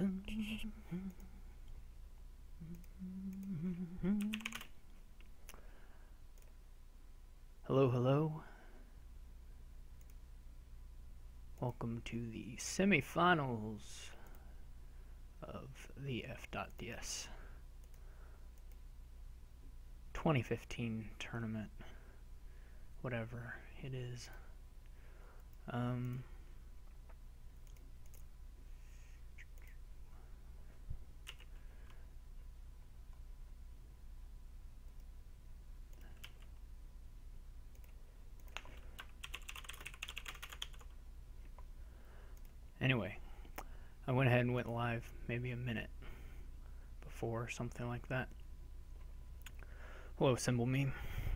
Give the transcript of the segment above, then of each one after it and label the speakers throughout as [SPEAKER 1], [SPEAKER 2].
[SPEAKER 1] Hello, hello. Welcome to the semifinals of the F.DS 2015 tournament, whatever it is. Anyway, I went ahead and went live maybe a minute before, something like that. Hello, Symbol Meme.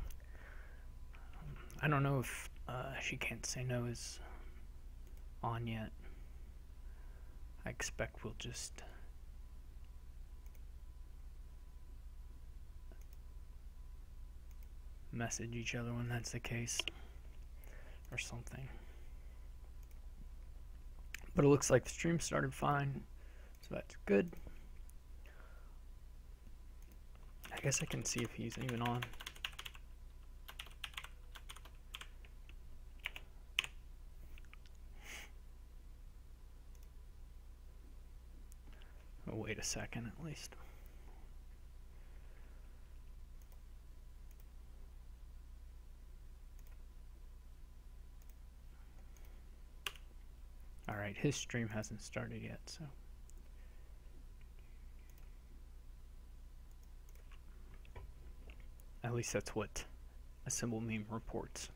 [SPEAKER 1] I don't know if She Can't Say No is on yet. I expect we'll just message each other when that's the case, or something. But it looks like the stream started fine, so that's good. I guess I can see if he's even on. Oh, wait a second at least. Alright, his stream hasn't started yet, so. At least that's what a Symbol Meme reports.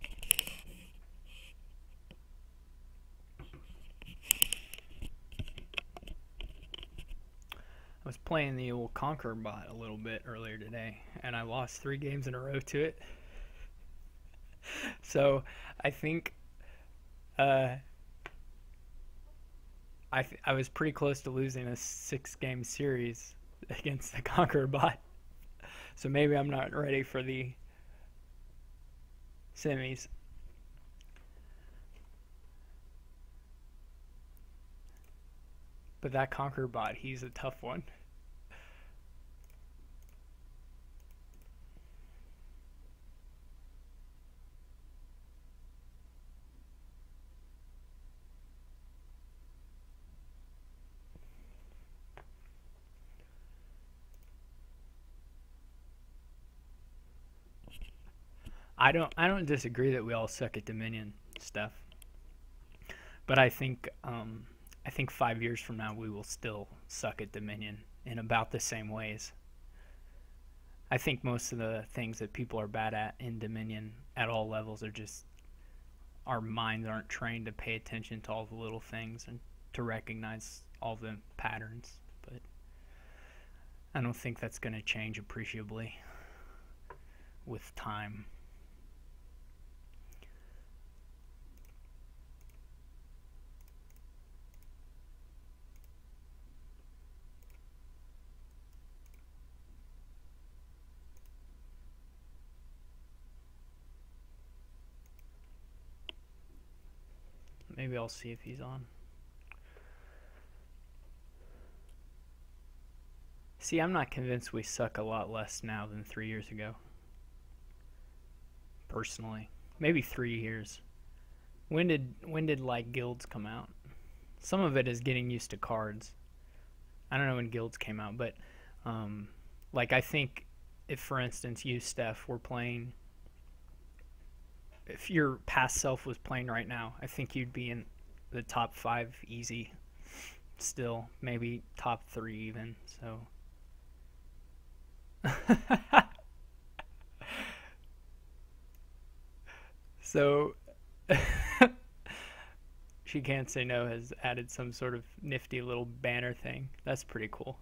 [SPEAKER 1] I was playing the old Conquer bot a little bit earlier today, and I lost 3 games in a row to it. So I think I was pretty close to losing a 6-game series against the Conquer bot. So maybe I'm not ready for the semis. But that Conquer bot, he's a tough one. I don't disagree that we all suck at Dominion stuff. But I think 5 years from now we will still suck at Dominion in about the same ways. I think most of the things that people are bad at in Dominion at all levels are just our minds aren't trained to pay attention to all the little things and to recognize all the patterns. But I don't think that's going to change appreciably with time. Maybe I'll see if he's on. See, I'm not convinced we suck a lot less now than 3 years ago. Personally. Maybe 3 years. When did like guilds come out? Some of it is getting used to cards. I don't know when guilds came out, but like I think if, for instance, you, Steph, were playing, if your past self was playing right now, I think you'd be in the top 5 easy still, maybe top 3 even. So She Can't Say No has added some sort of nifty little banner thing. That's pretty cool.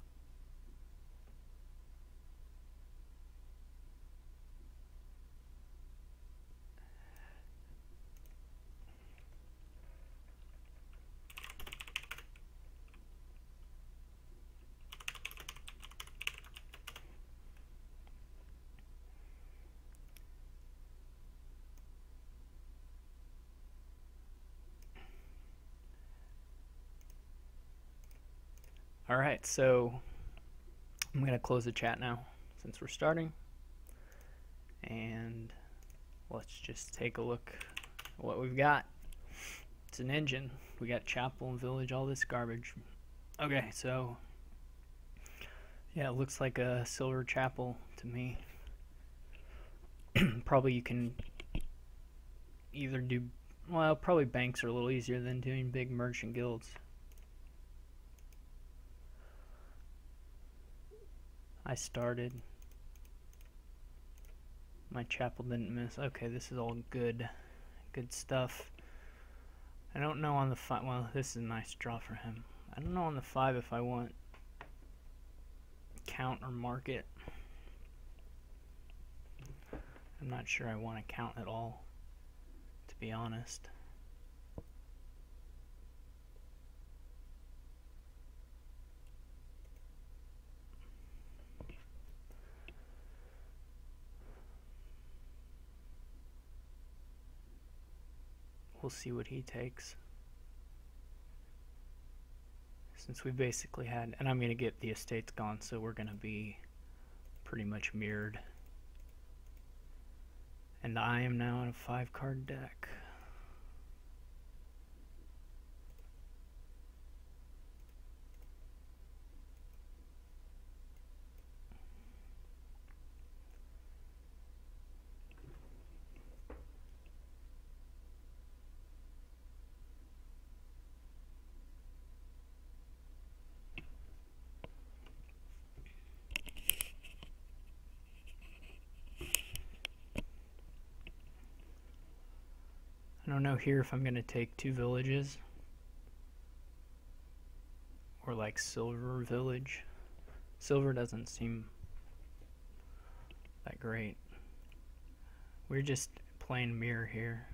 [SPEAKER 1] All right, so I'm going to close the chat now since we're starting. And let's just take a look at what we've got. It's an engine. We got chapel and village, all this garbage. Okay, so yeah, it looks like a silver chapel to me. Probably you can either do, well, probably banks are a little easier than doing big merchant guilds. I started. My chapel didn't miss. Okay, this is all good stuff. I don't know on the 5. Well, this is a nice draw for him. I don't know on the 5 if I want count or market. I'm not sure I want to count at all, to be honest. We'll see what he takes. Since we basically had, and I'm going to get the estates gone, so we're going to be pretty much mirrored. And I am now in a 5-card deck. I don't know here if I'm going to take 2 villages or like silver village. Silver doesn't seem that great. We're just playing mirror here.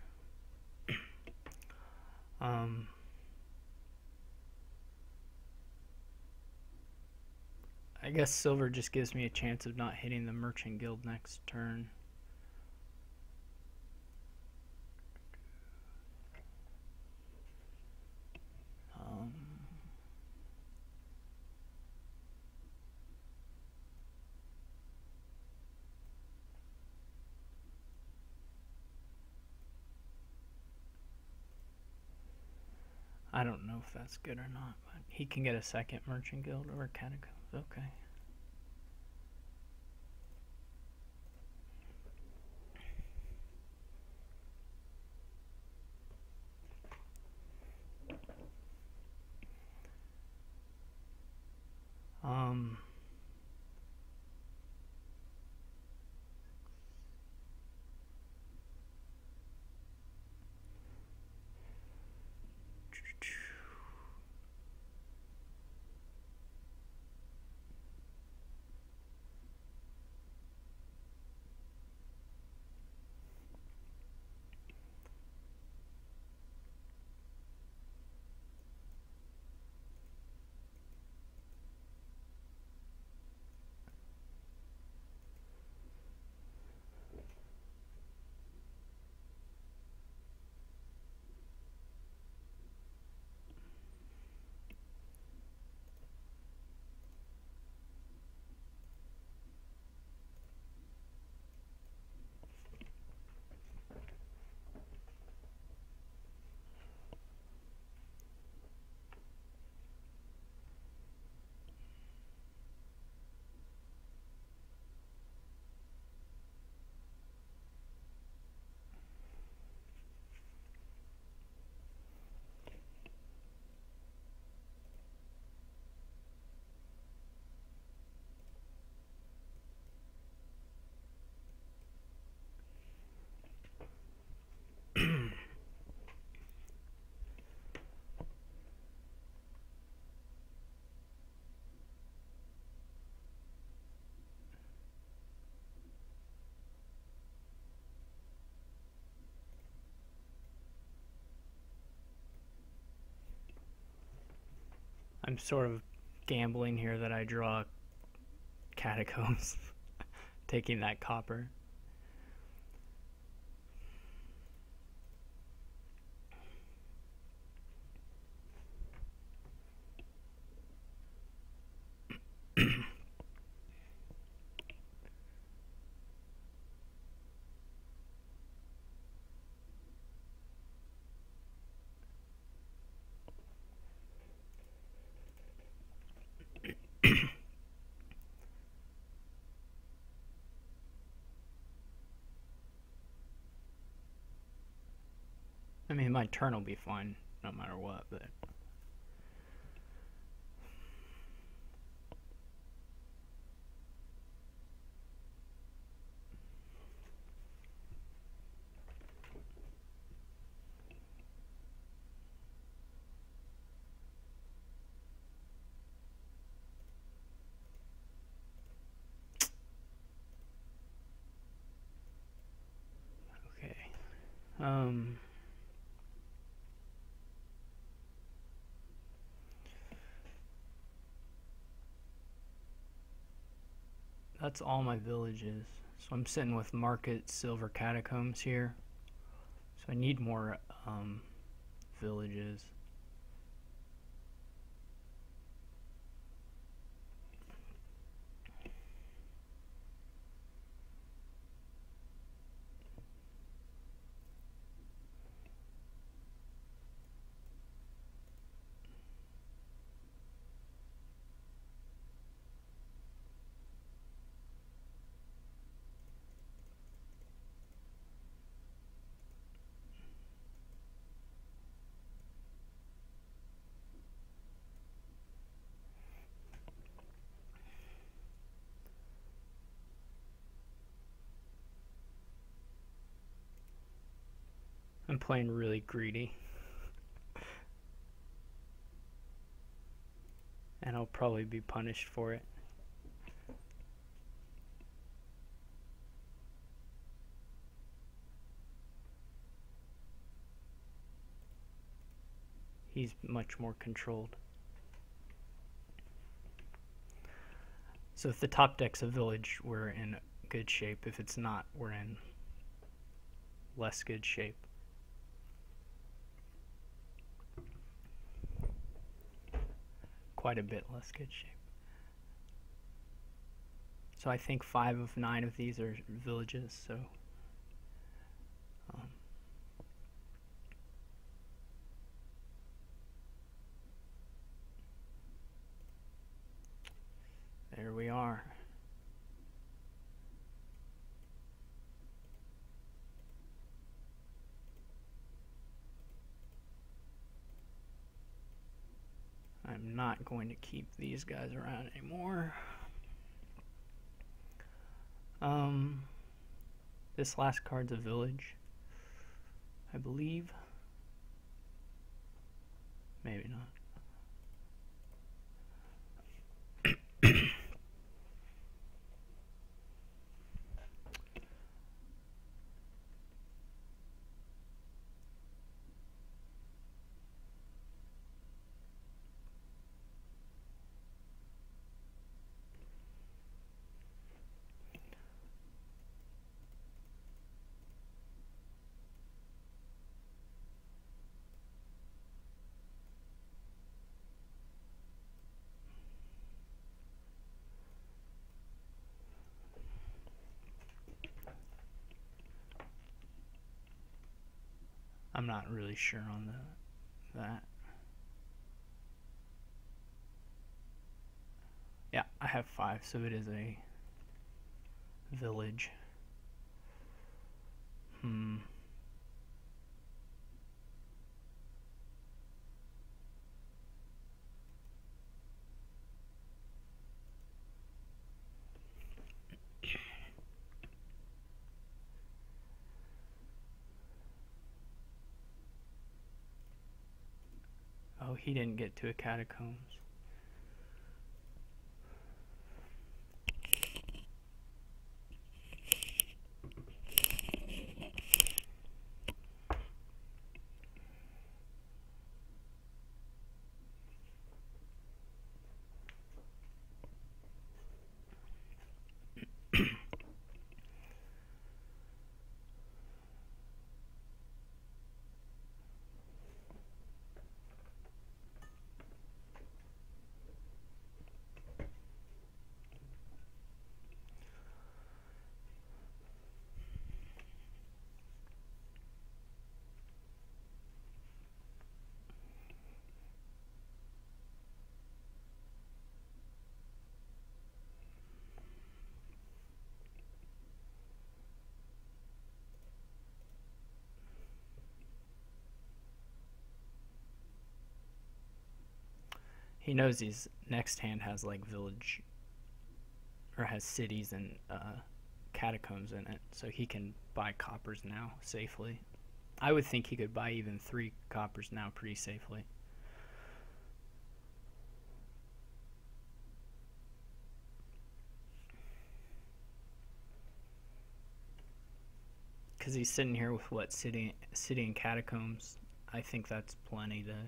[SPEAKER 1] I guess silver just gives me a chance of not hitting the merchant guild next turn. I don't know if that's good or not, but he can get a second merchant guild or catacombs. Okay. I'm sort of gambling here that I draw catacombs, taking that copper. I mean, my turn will be fine no matter what, but... Okay. That's all my villages. So I'm sitting with Market, Silver Catacombs here. So I need more villages. I'm playing really greedy. And I'll probably be punished for it. He's much more controlled. So if the top deck's a village, we're in good shape. If it's not, we're in less good shape. Quite a bit less good shape. So I think 5 of 9 of these are villages, so there we are. I'm not going to keep these guys around anymore. This last card's a village, I believe. Maybe not. I'm not really sure on that. Yeah, I have 5, so it is a village. Oh, he didn't get to a catacombs. he knows his next hand has like village, or has cities and catacombs in it, so he can buy coppers now safely. I would think he could buy even 3 coppers now pretty safely. Because he's sitting here with what, city and catacombs. I think that's plenty to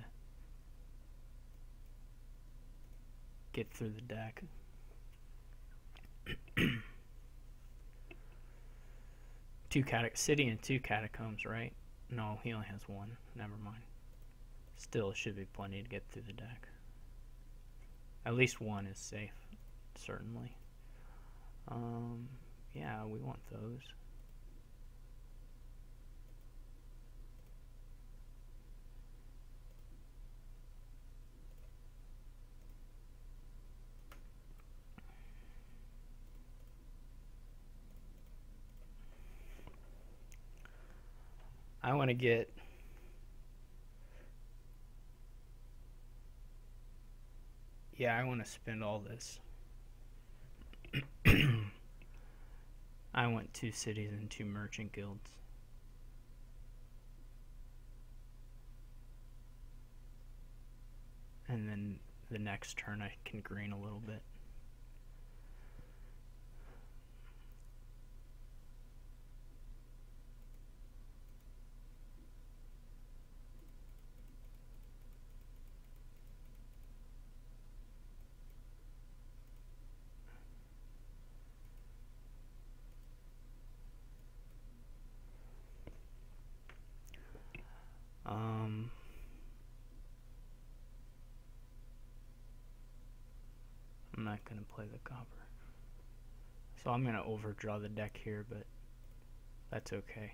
[SPEAKER 1] get through the deck. City and 2 catacombs, right? No, he only has 1. Never mind. Still, it should be plenty to get through the deck. At least 1 is safe, certainly. Yeah, we want those. I want to get I want to spend all this. I want 2 cities and 2 merchant guilds. And then the next turn I can green a little bit. I'm not going to play the copper. So I'm going to overdraw the deck here, but that's okay.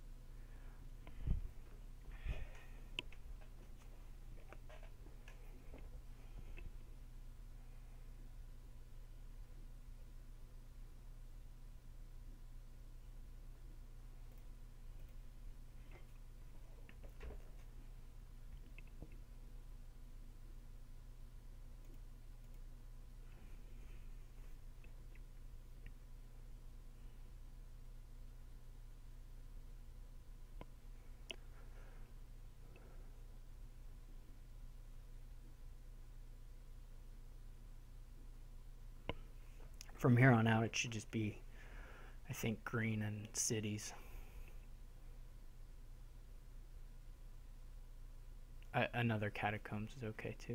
[SPEAKER 1] From here on out, it should just be, I think, green and cities. Another catacombs is okay too.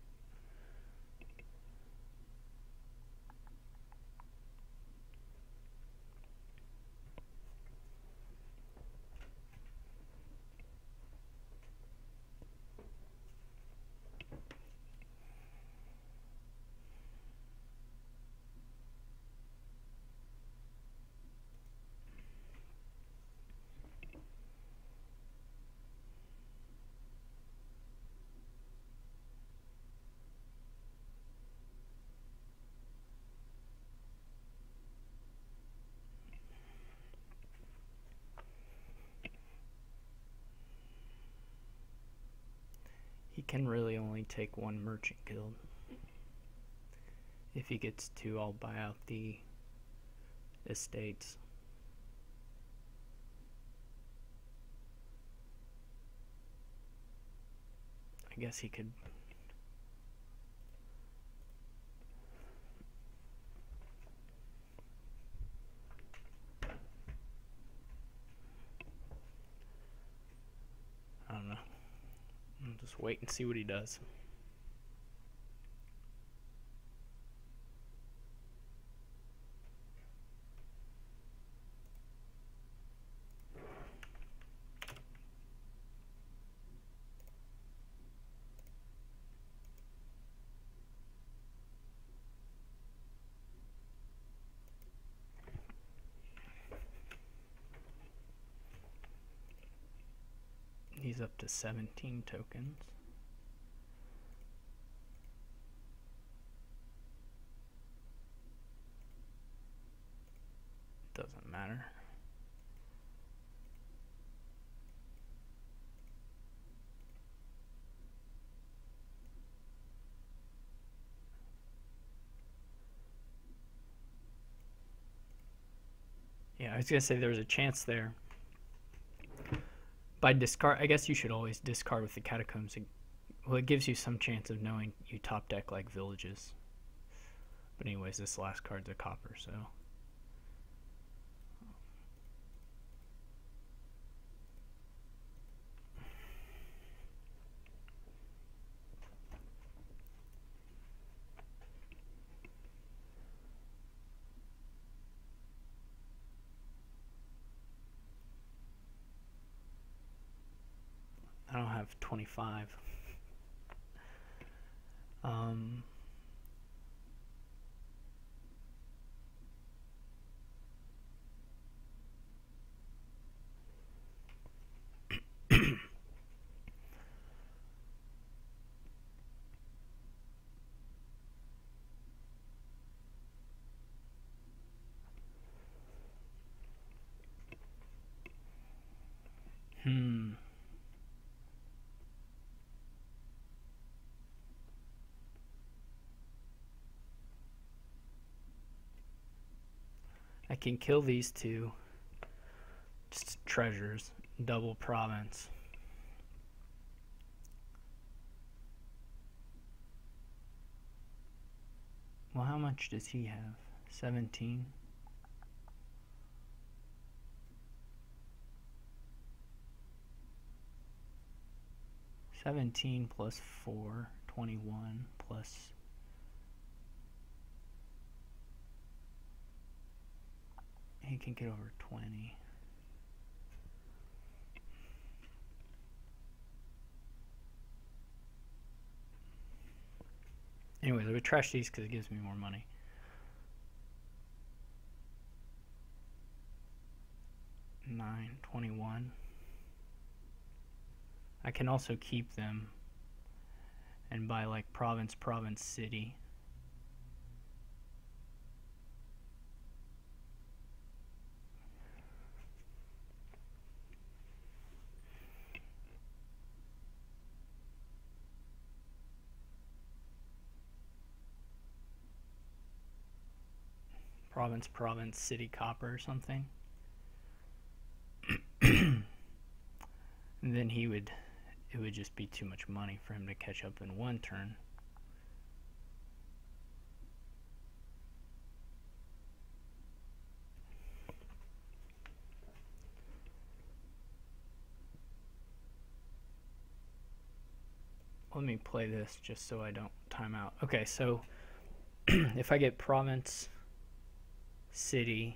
[SPEAKER 1] He can really only take 1 merchant guild. If he gets 2, I'll buy out the estates. I guess he could. I don't know. I'll just wait and see what he does. He's up to 17 tokens. Doesn't matter. was gonna say there's a chance there. By discard, I guess you should always discard with the Catacombs. Well, it gives you some chance of knowing you top deck like Villages. But anyways, this last card's a copper, so. I don't have 25. I can kill these two. Just treasures. Double province. Well, how much does he have? 17? $17 plus 4, 21 plus... He can get over 20. Anyways, I would trash these because it gives me more money. $9, 21. I can also keep them and buy like province, city. Province, city, copper or something. And then it would just be too much money for him to catch up in one turn. Let me play this just so I don't time out. Okay, so if I get province, city,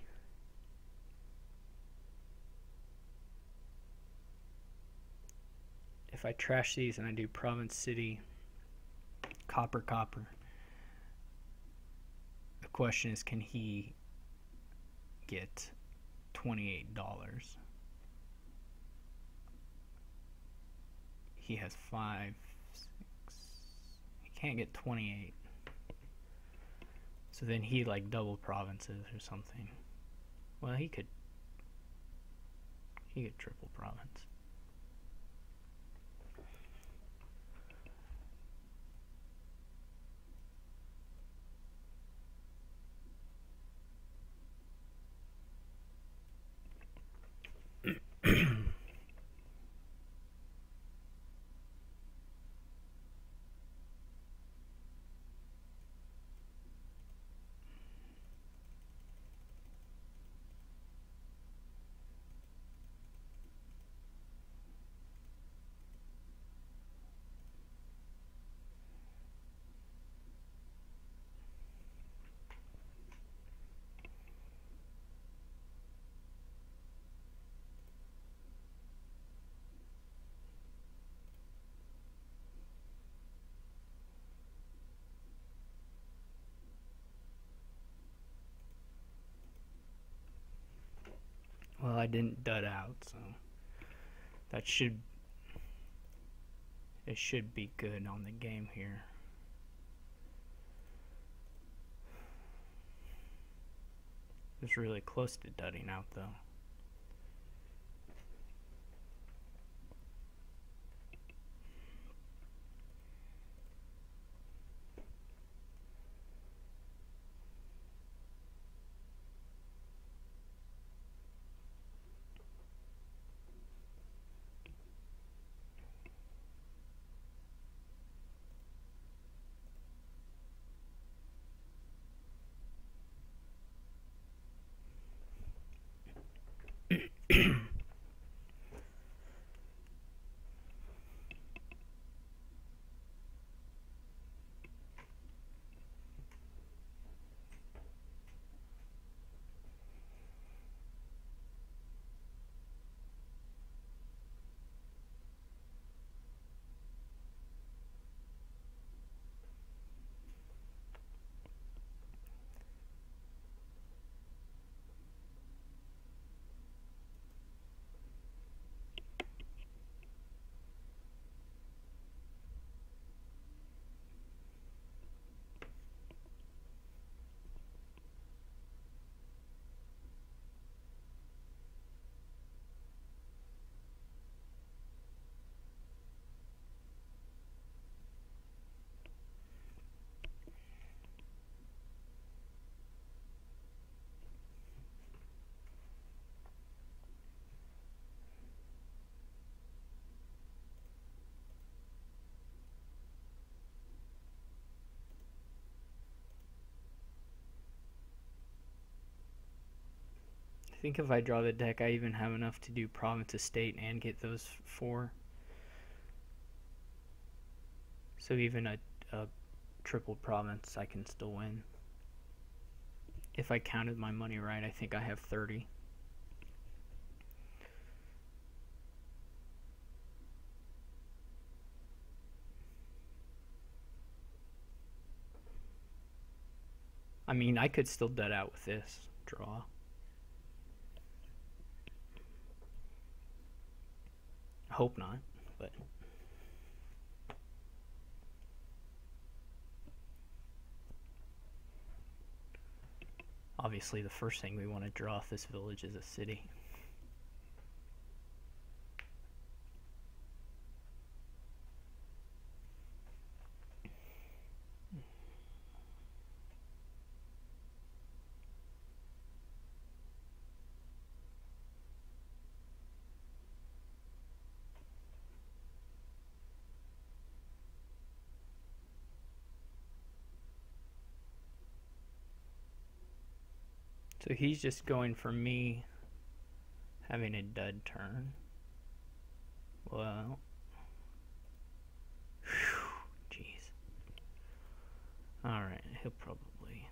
[SPEAKER 1] if I trash these and I do province, city, copper, the question is, can he get $28? He has 5, 6, he can't get 28. So then he like double provinces or something. Well, he could triple province. Well, I didn't dud out, so it should be good on the game here. It's really close to dudding out though. think if I draw the deck, I even have enough to do province, estate, and get those 4. So even a triple province, I can still win. If I counted my money right, I think I have 30. I mean, I could still dead out with this draw. Hope not, but obviously the first thing we want to draw off this village is a city. So he's just going for me having a dud turn. Well, jeez. Alright, he'll probably...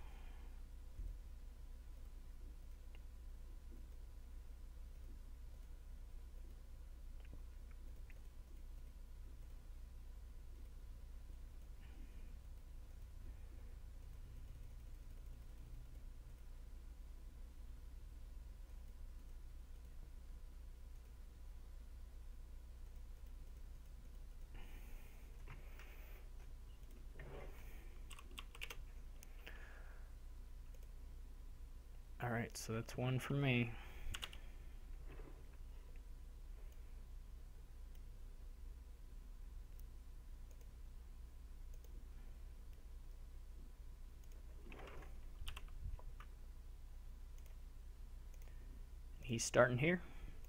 [SPEAKER 1] Alright, so that's 1 for me. He's starting here.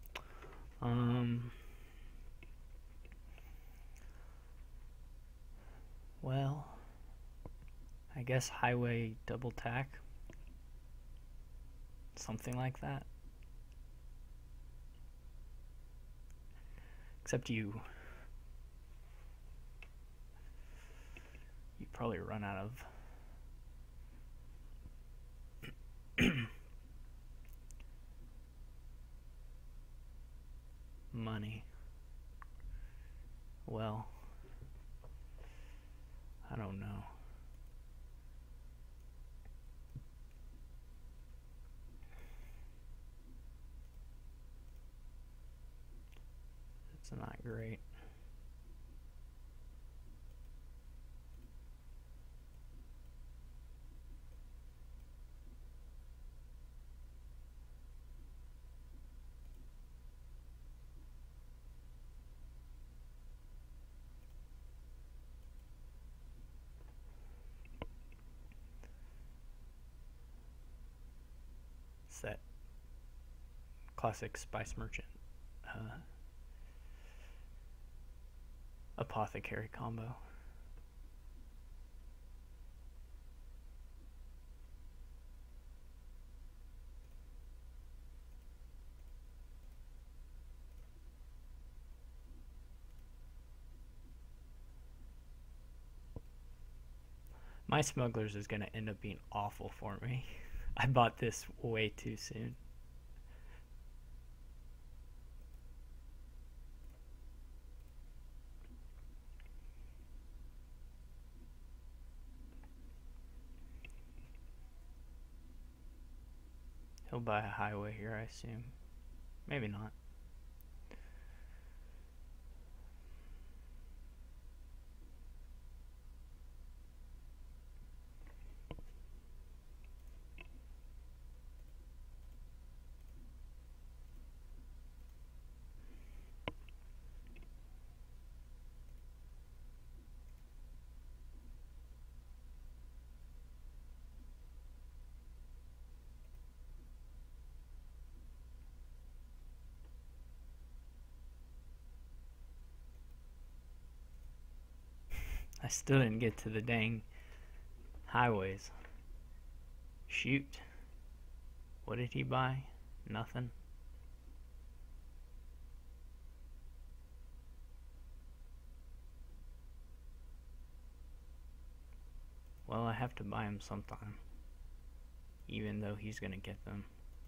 [SPEAKER 1] Well, I guess highway double tack. Something like that. Except you probably run out of money. Well, I don't know. It's not great. It's that classic spice merchant apothecary combo. My smugglers is going to end up being awful for me. I bought this way too soon. He'll buy a highway here, I assume. Maybe not. I still didn't get to the dang highways. Shoot. What did he buy? Nothing. Well, I have to buy him sometime, even though he's gonna get them.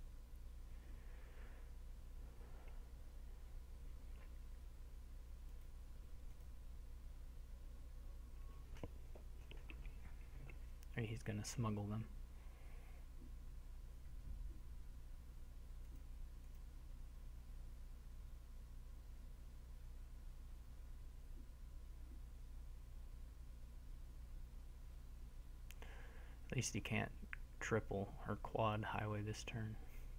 [SPEAKER 1] Or he's gonna smuggle them. At least he can't triple or quad highway this turn.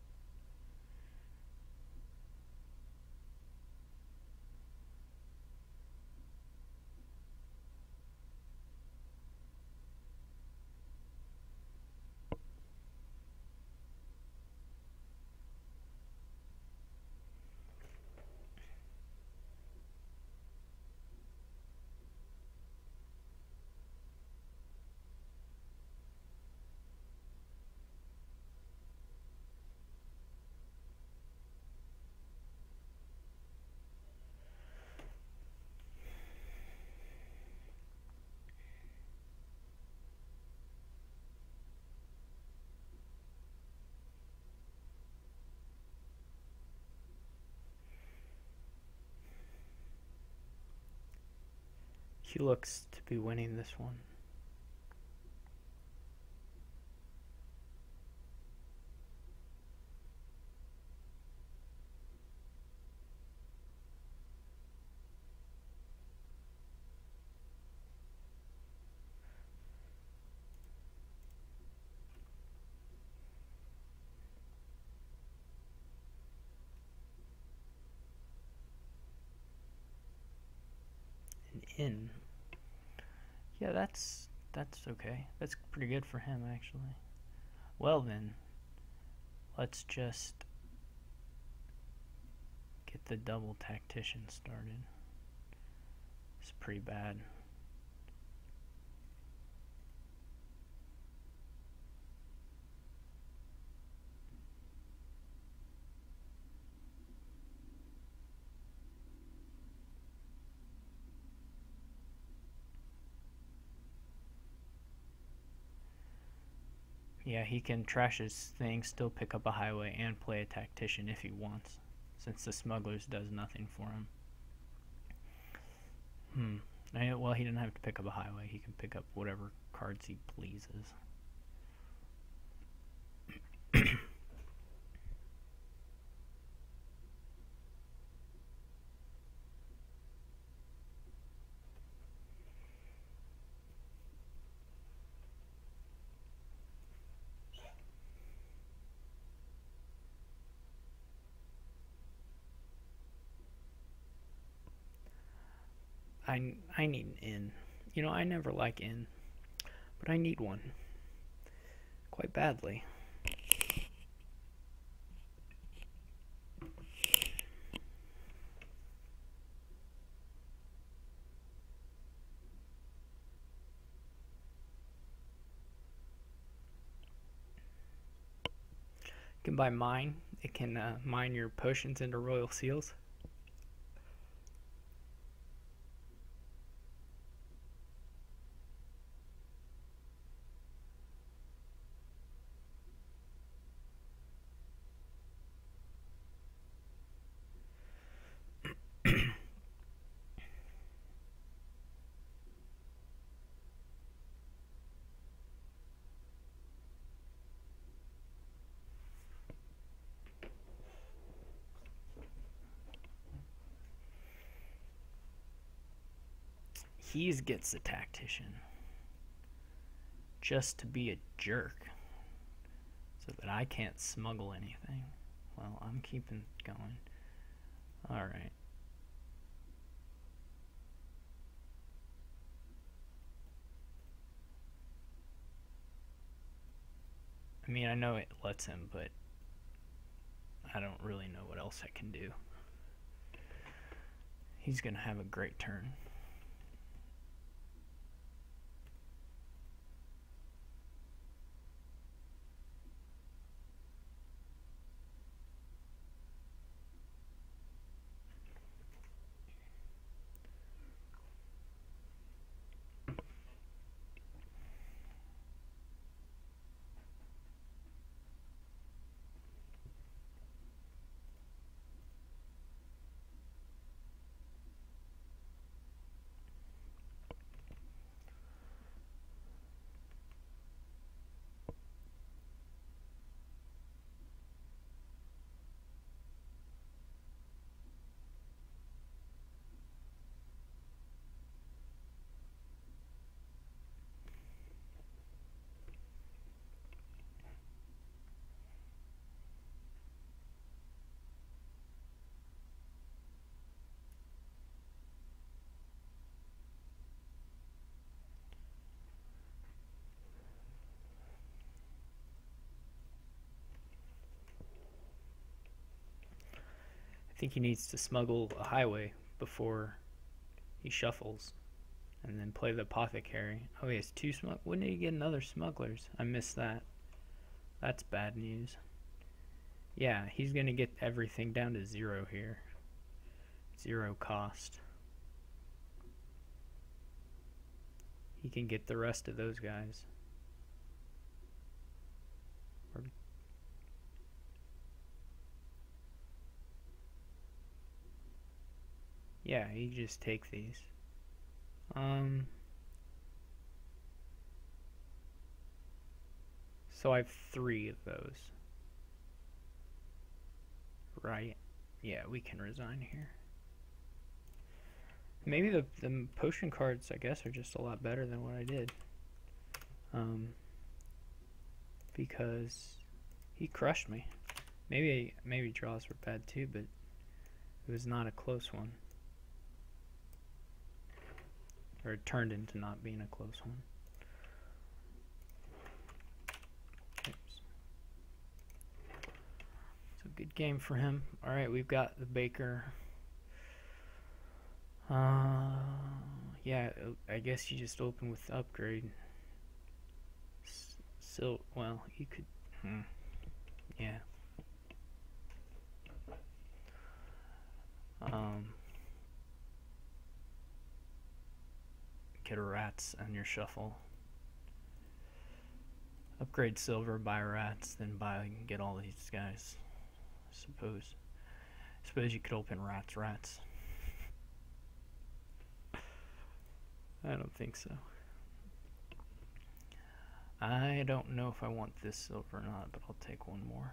[SPEAKER 1] He looks to be winning this one. In. Yeah, that's okay. That's pretty good for him, actually. Well then, let's just get the double tactician started. It's pretty bad. Yeah, he can trash his thing, still pick up a highway, and play a tactician if he wants, since the smugglers does nothing for him. Well, he didn't have to pick up a highway. He can pick up whatever cards he pleases. I need an in. You know, I never like in, but I need one quite badly. You can buy mine. It can mine your potions into royal seals. He gets the tactician just to be a jerk so that I can't smuggle anything. Well, I'm keeping going. Alright. I mean, I know it lets him, but I don't really know what else I can do. He's gonna have a great turn. I think he needs to smuggle a highway before he shuffles, and then play the apothecary. Oh, he has two smugglers. When did he get another smugglers? I missed that. That's bad news. Yeah, he's going to get everything down to 0 here. 0 cost. He can get the rest of those guys. Yeah, you just take these. So I have 3 of those. Right. Yeah, we can resign here. Maybe the potion cards, I guess, are just a lot better than what I did. Because he crushed me. Maybe draws were bad too, but it was not a close one. Or it turned into not being a close one. Oops. It's a good game for him. Alright, we've got the Baker. Yeah, I guess you just open with the upgrade. So, well, you could, yeah. Get a rats on your shuffle. Upgrade silver, buy rats, then get all these guys. I suppose you could open rats. I don't think so. I don't know if I want this silver or not, but I'll take one more.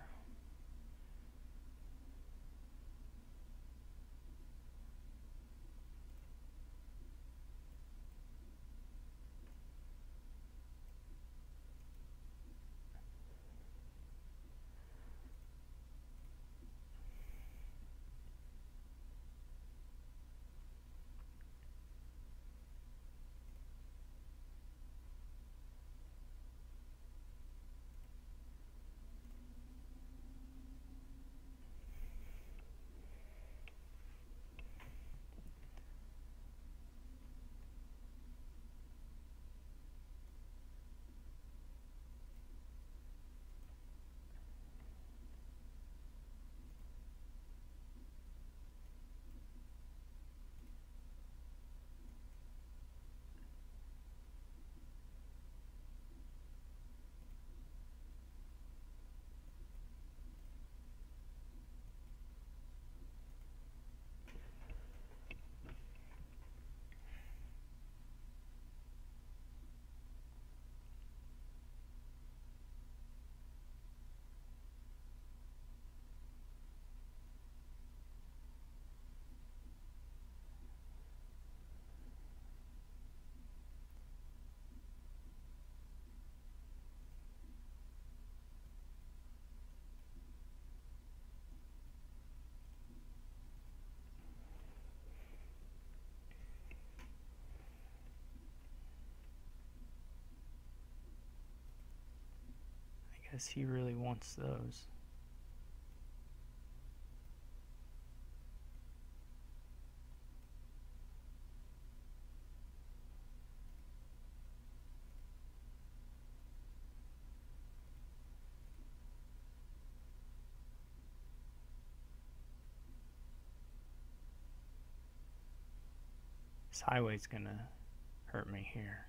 [SPEAKER 1] I guess he really wants those. This highway's gonna hurt me here.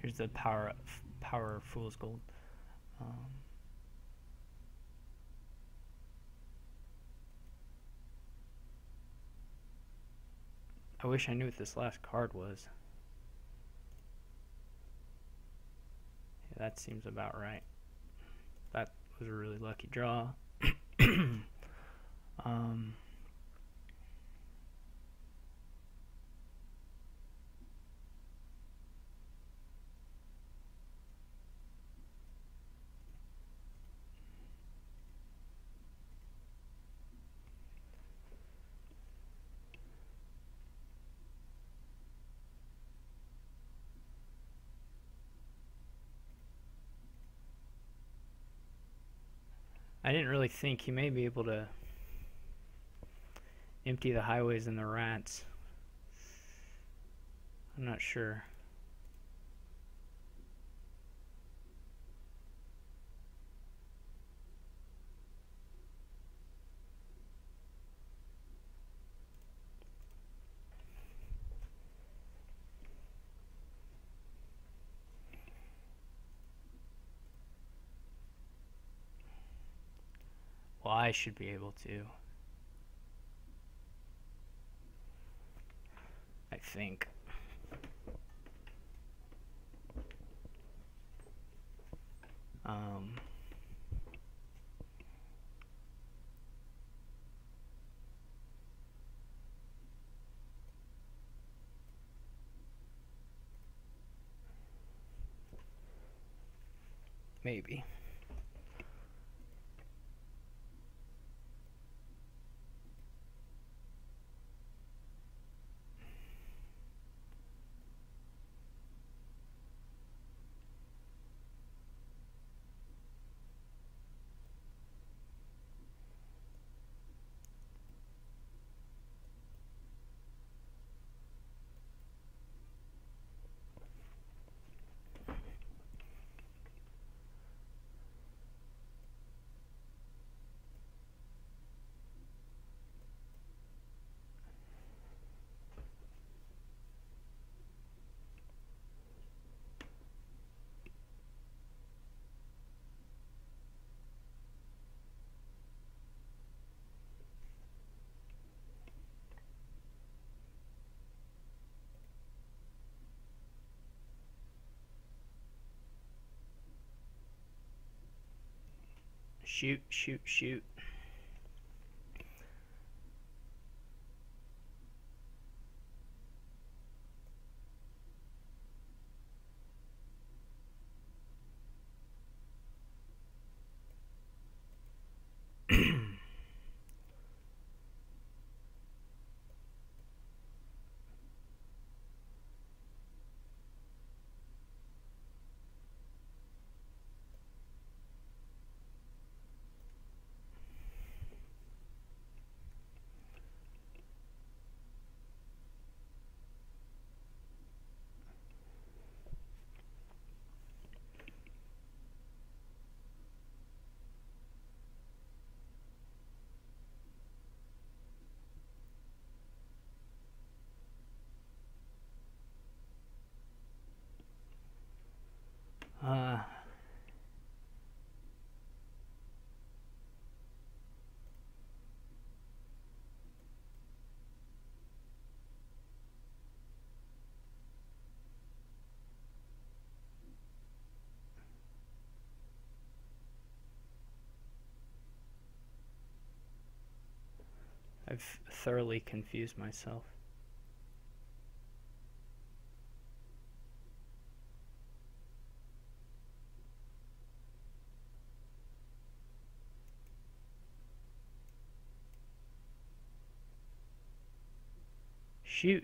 [SPEAKER 1] Here's the power of fool's gold. I wish I knew what this last card was. Yeah, that seems about right. That was a really lucky draw. I didn't really think he may be able to empty the highways and the rats. I'm not sure. Well, I should be able to. I think. Maybe. Shoot, shoot, shoot. I've thoroughly confused myself. Shoot.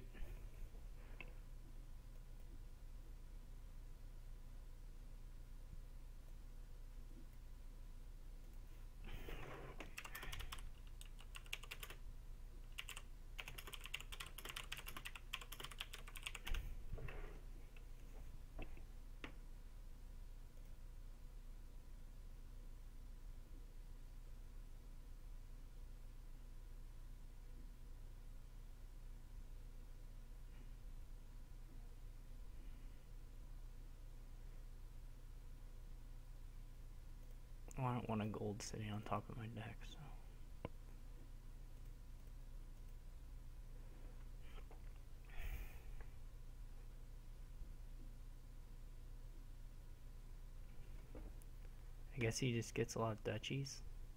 [SPEAKER 1] one of gold sitting on top of my deck, so. I guess he just gets a lot of duchies.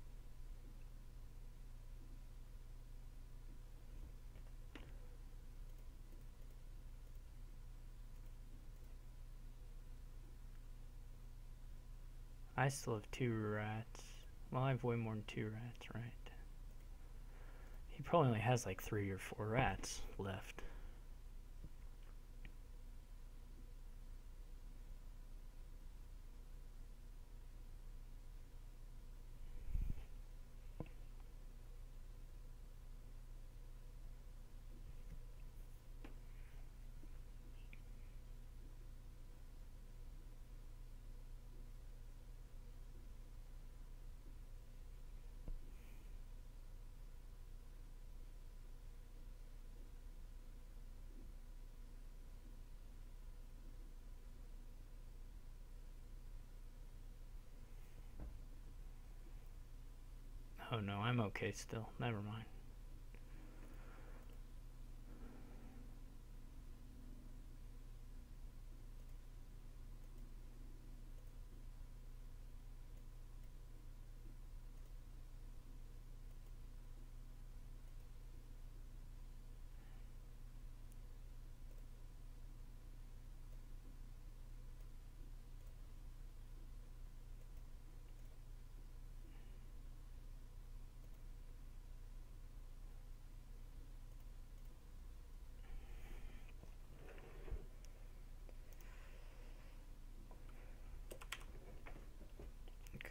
[SPEAKER 1] I still have 2 rats. Well, I have way more than 2 rats, right? He probably only has like 3 or 4 rats left. Oh no, I'm okay still. Never mind. Okay.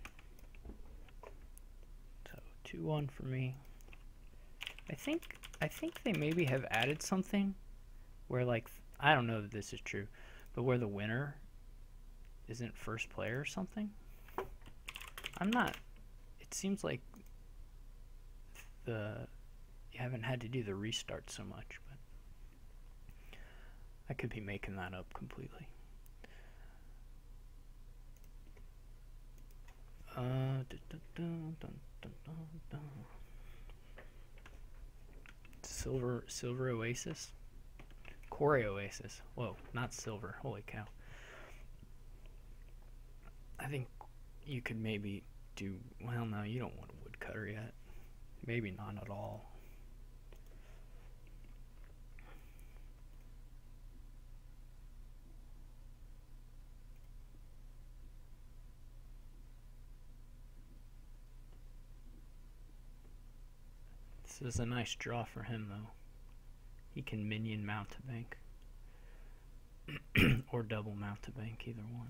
[SPEAKER 1] So 2-1 for me. I think they maybe have added something where, like, I don't know that this is true, but where the winner isn't first player or something. I'm not. It seems like you haven't had to do the restart so much, but I could be making that up completely. Silver Oasis? Quarry Oasis. Whoa, not silver. Holy cow. I think you could maybe do... Well, no, you don't want a woodcutter yet. Maybe not at all. This is a nice draw for him, though. He can minion mountebank. Or double mountebank, either one.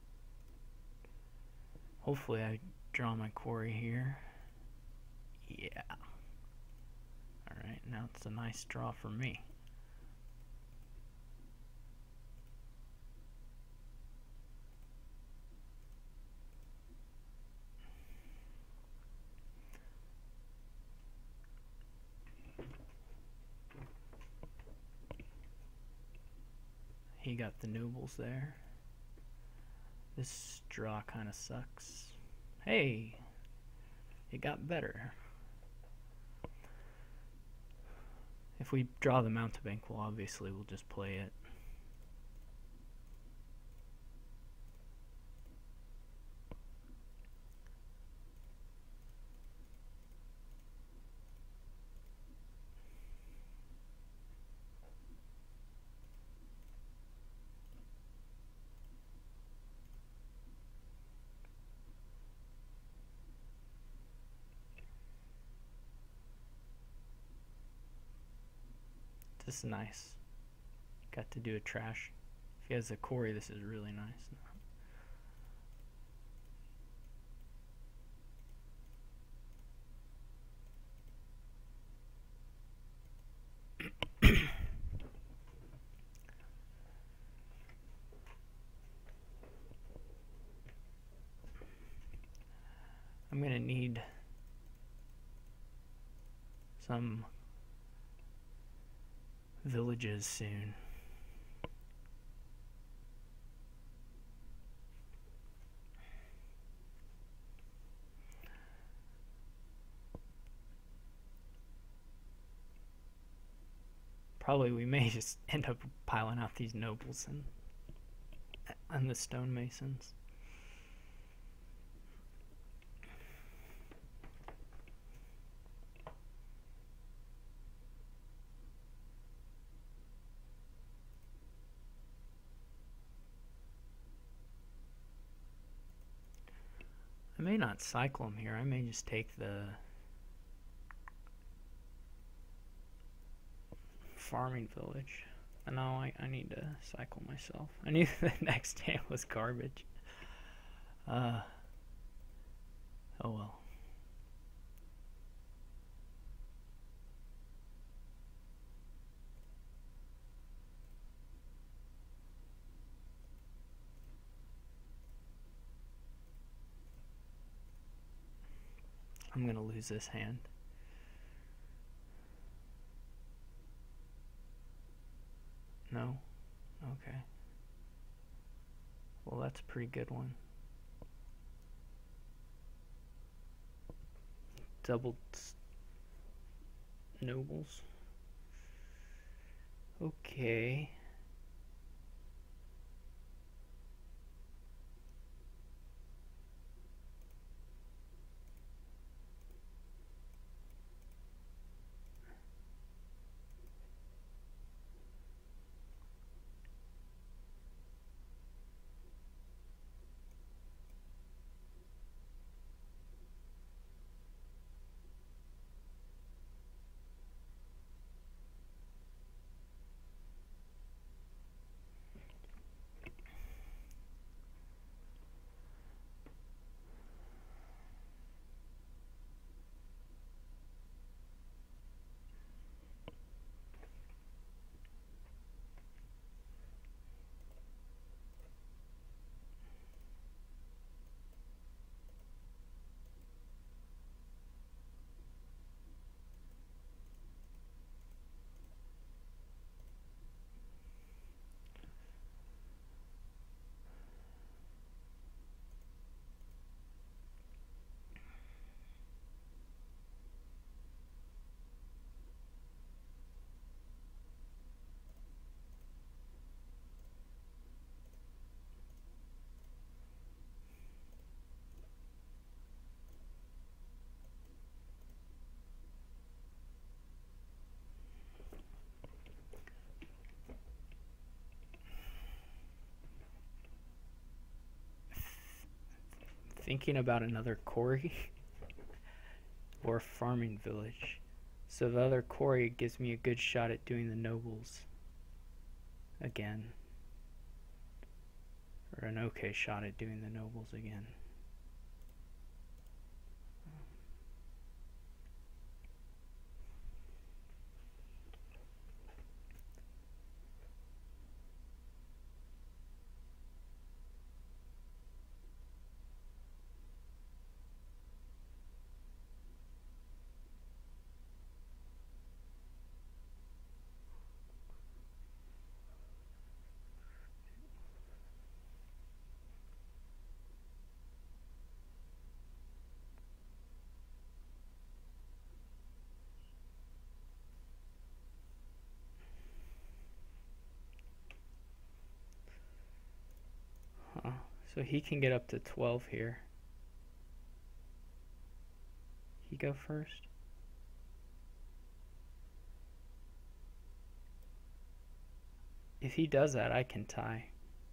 [SPEAKER 1] Hopefully I draw my quarry here. Yeah. Alright, now it's a nice draw for me. He got the nobles there. This draw kind of sucks. Hey! It got better. If we draw the mountebank, well, obviously we'll just play it. This is nice. Got to do a trash. If he has a quarry, this is really nice. I'm gonna need some villages soon. Probably we may just end up piling out these nobles and the stonemasons. I may not cycle them here. I may just take the farming village. And now I need to cycle myself. I knew the next hand was garbage. Oh well. I'm gonna lose this hand. No? Okay. Well, that's a pretty good one. Doubled nobles. Okay. Thinking about another quarry or farming village. So the other quarry gives me a good shot at doing the nobles again. Or an okay shot at doing the nobles again. So he can get up to 12 here. He go first? If he does that, I can tie.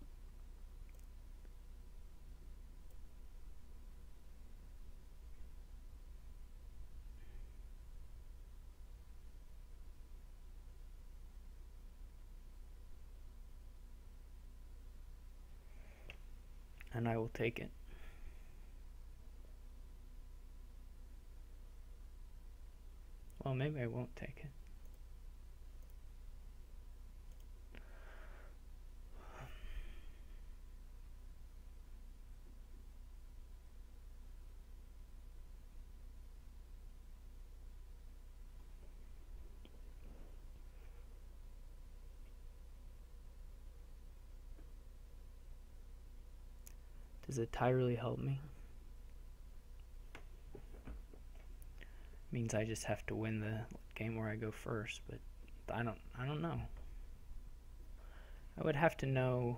[SPEAKER 1] And I will take it. Well, maybe I won't take it. Does a tie really help me? Means I just have to win the game where I go first, but I don't know. I would have to know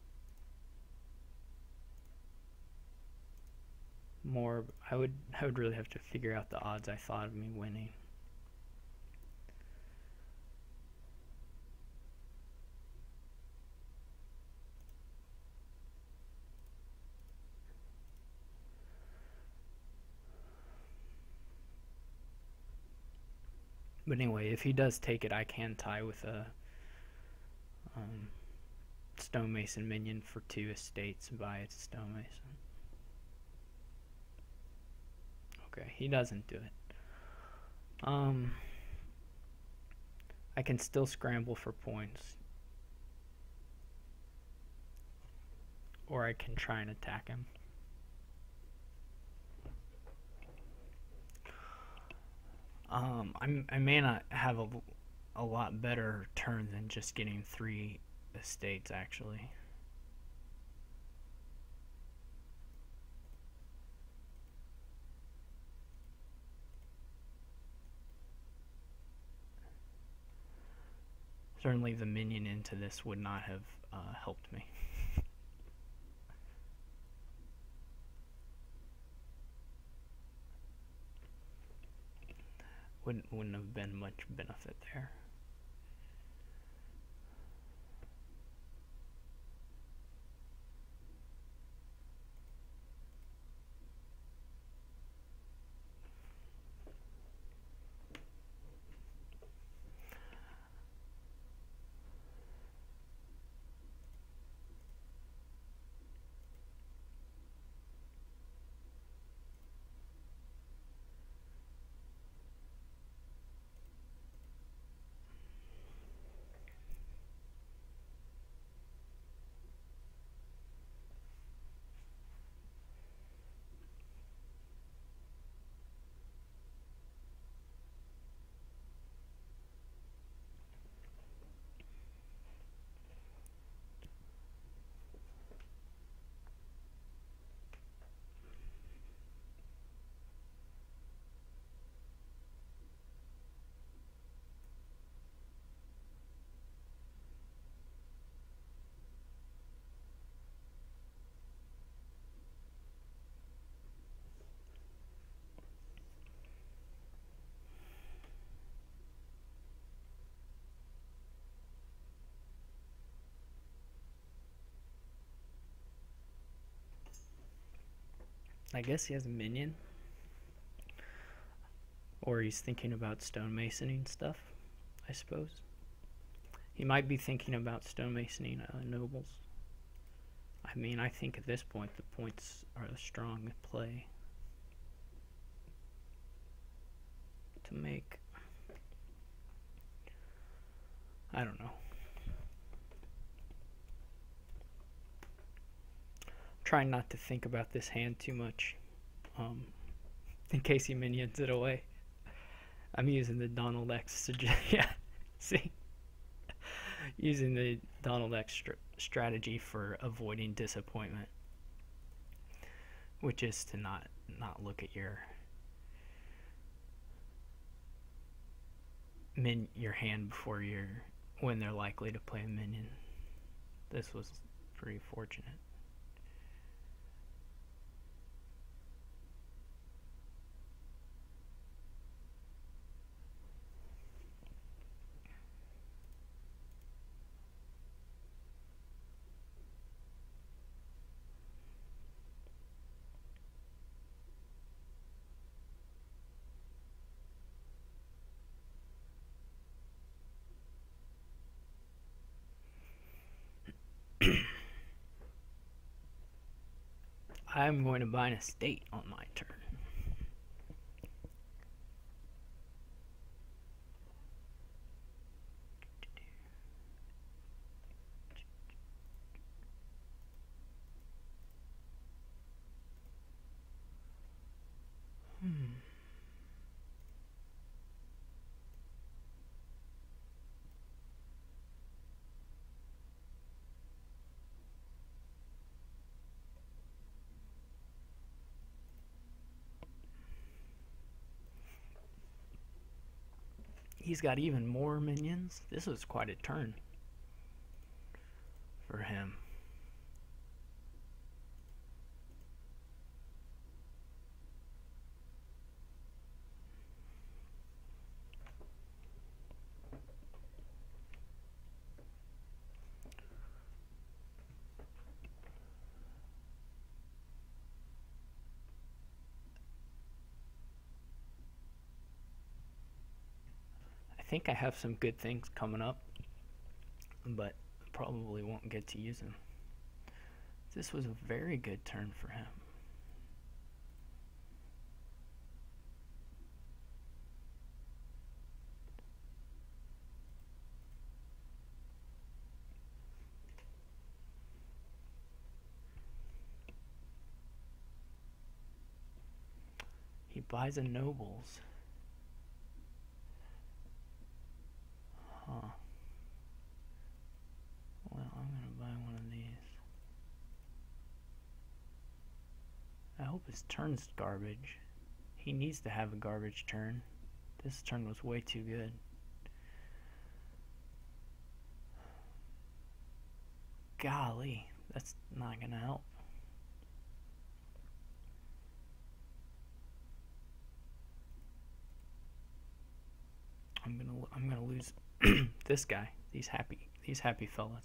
[SPEAKER 1] more. I would really have to figure out the odds I thought of me winning. But anyway, if he does take it, I can tie with a stonemason minion for 2 estates by its stonemason. Okay, he doesn't do it. I can still scramble for points. Or I can try and attack him. I may not have a lot better turn than just getting 3 estates, actually. Certainly the minion into this would not have helped me. Wouldn't have been much benefit there. I guess he has a minion. Or he's thinking about stonemasoning stuff, I suppose. He might be thinking about stonemasoning nobles. I mean, I think at this point the points are a strong play to make. I don't know. Trying not to think about this hand too much, in case he minions it away. I'm using the Donald X yeah, see? Using the Donald X strategy for avoiding disappointment, which is to not look at your hand before when they're likely to play a minion. This was pretty fortunate. I'm going to buy an estate on my turn. He's got even more minions. This was quite a turn for him. I think I have some good things coming up, but probably won't get to use them. This was a very good turn for him. He buys a nobles. Huh. Well, I'm gonna buy one of these. I hope his turn's garbage. He needs to have a garbage turn. This turn was way too good. Golly, that's not gonna help. I'm gonna lose this guy. These happy fellas.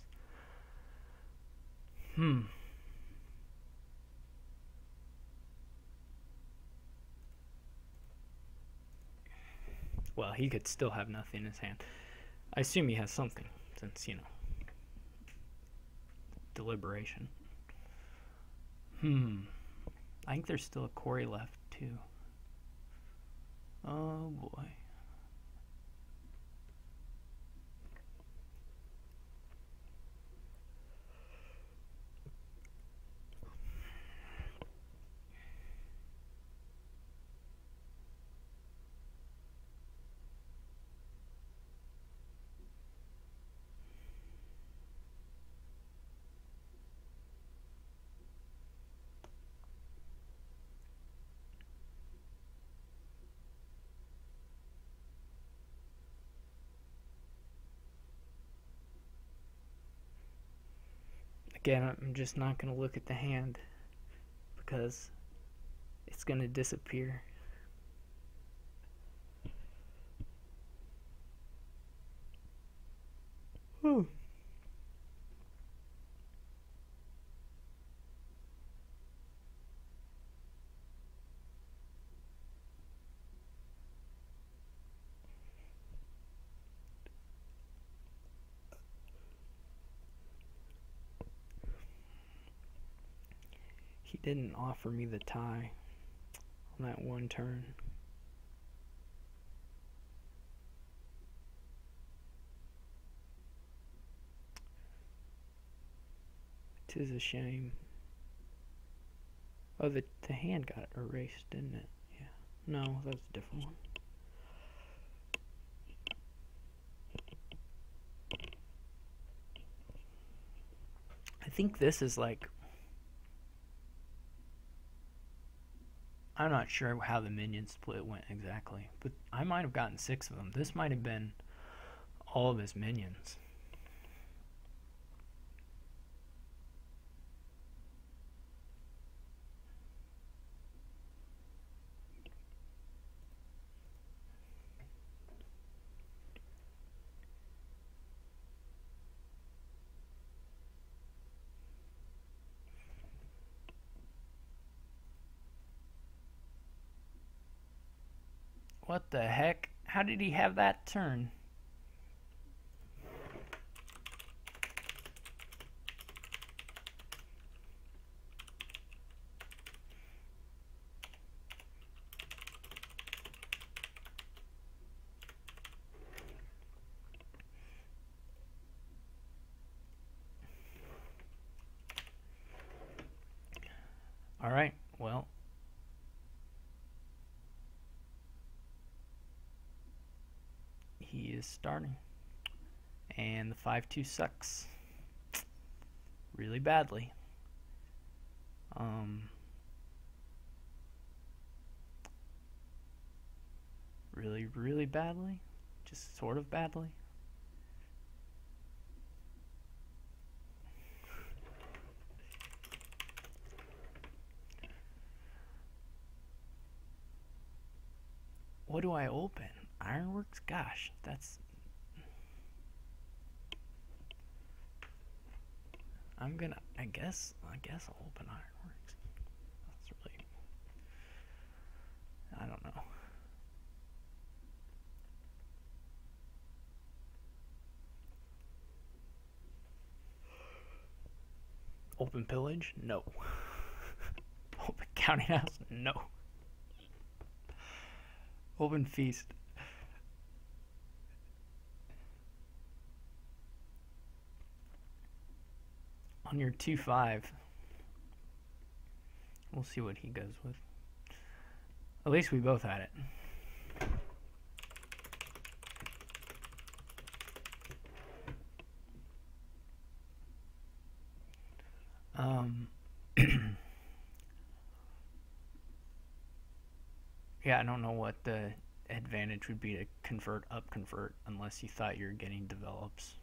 [SPEAKER 1] Well, he could still have nothing in his hand. I assume he has something, since, you know, deliberation. I think there's still a quarry left, too. Oh, boy. Again, I'm just not going to look at the hand because it's going to disappear. Whew. He didn't offer me the tie on that one turn. Tis a shame. Oh, the hand got erased, didn't it? Yeah. No, that's a different one. I think this is like... I'm not sure how the minion split went exactly, but I might have gotten 6 of them. This might have been all of his minions. What the heck? How did he have that turn? All right, well. He is starting. And the 5-2 sucks. Really badly. Really badly. just sort of badly. What do I open? Ironworks? Gosh, that's... I guess I'll open Ironworks. That's really... I don't know. Open Pillage? No. Open Counting House? No. Open Feast. On your 2-5, we'll see what he goes with. At least we both had it. Yeah, I don't know what the advantage would be to convert up convert unless you thought you were getting develops.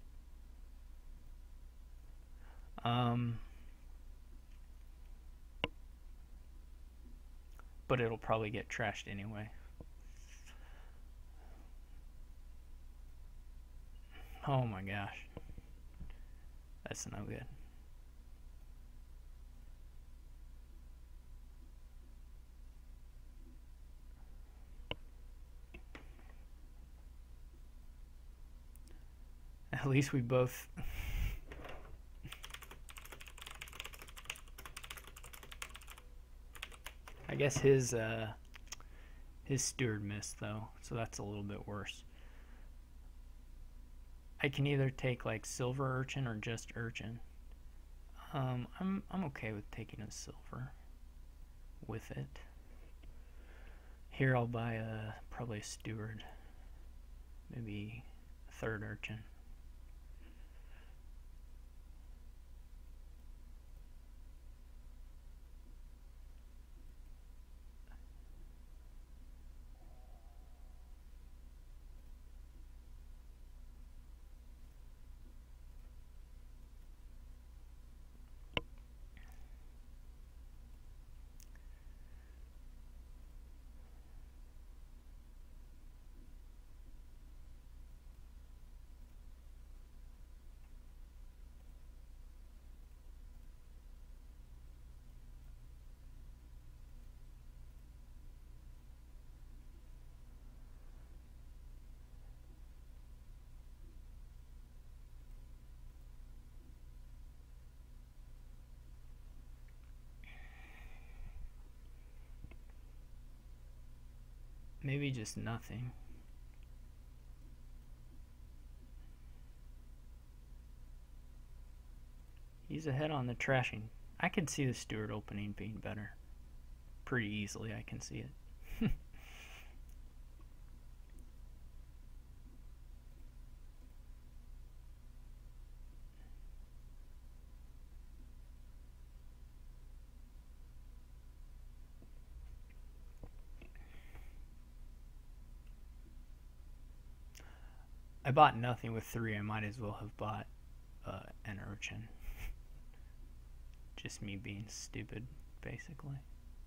[SPEAKER 1] But it'll probably get trashed anyway. Oh my gosh. That's no good. At least we both... I guess his steward missed though, so that's a little bit worse. I can either take like silver urchin or just urchin. I'm okay with taking a silver with it. Here I'll buy probably a steward, maybe a third urchin. Maybe just nothing. He's ahead on the trashing. I can see the steward opening being better. Pretty easily, I can see it. I bought nothing with 3. I might as well have bought an urchin. Just me being stupid, basically.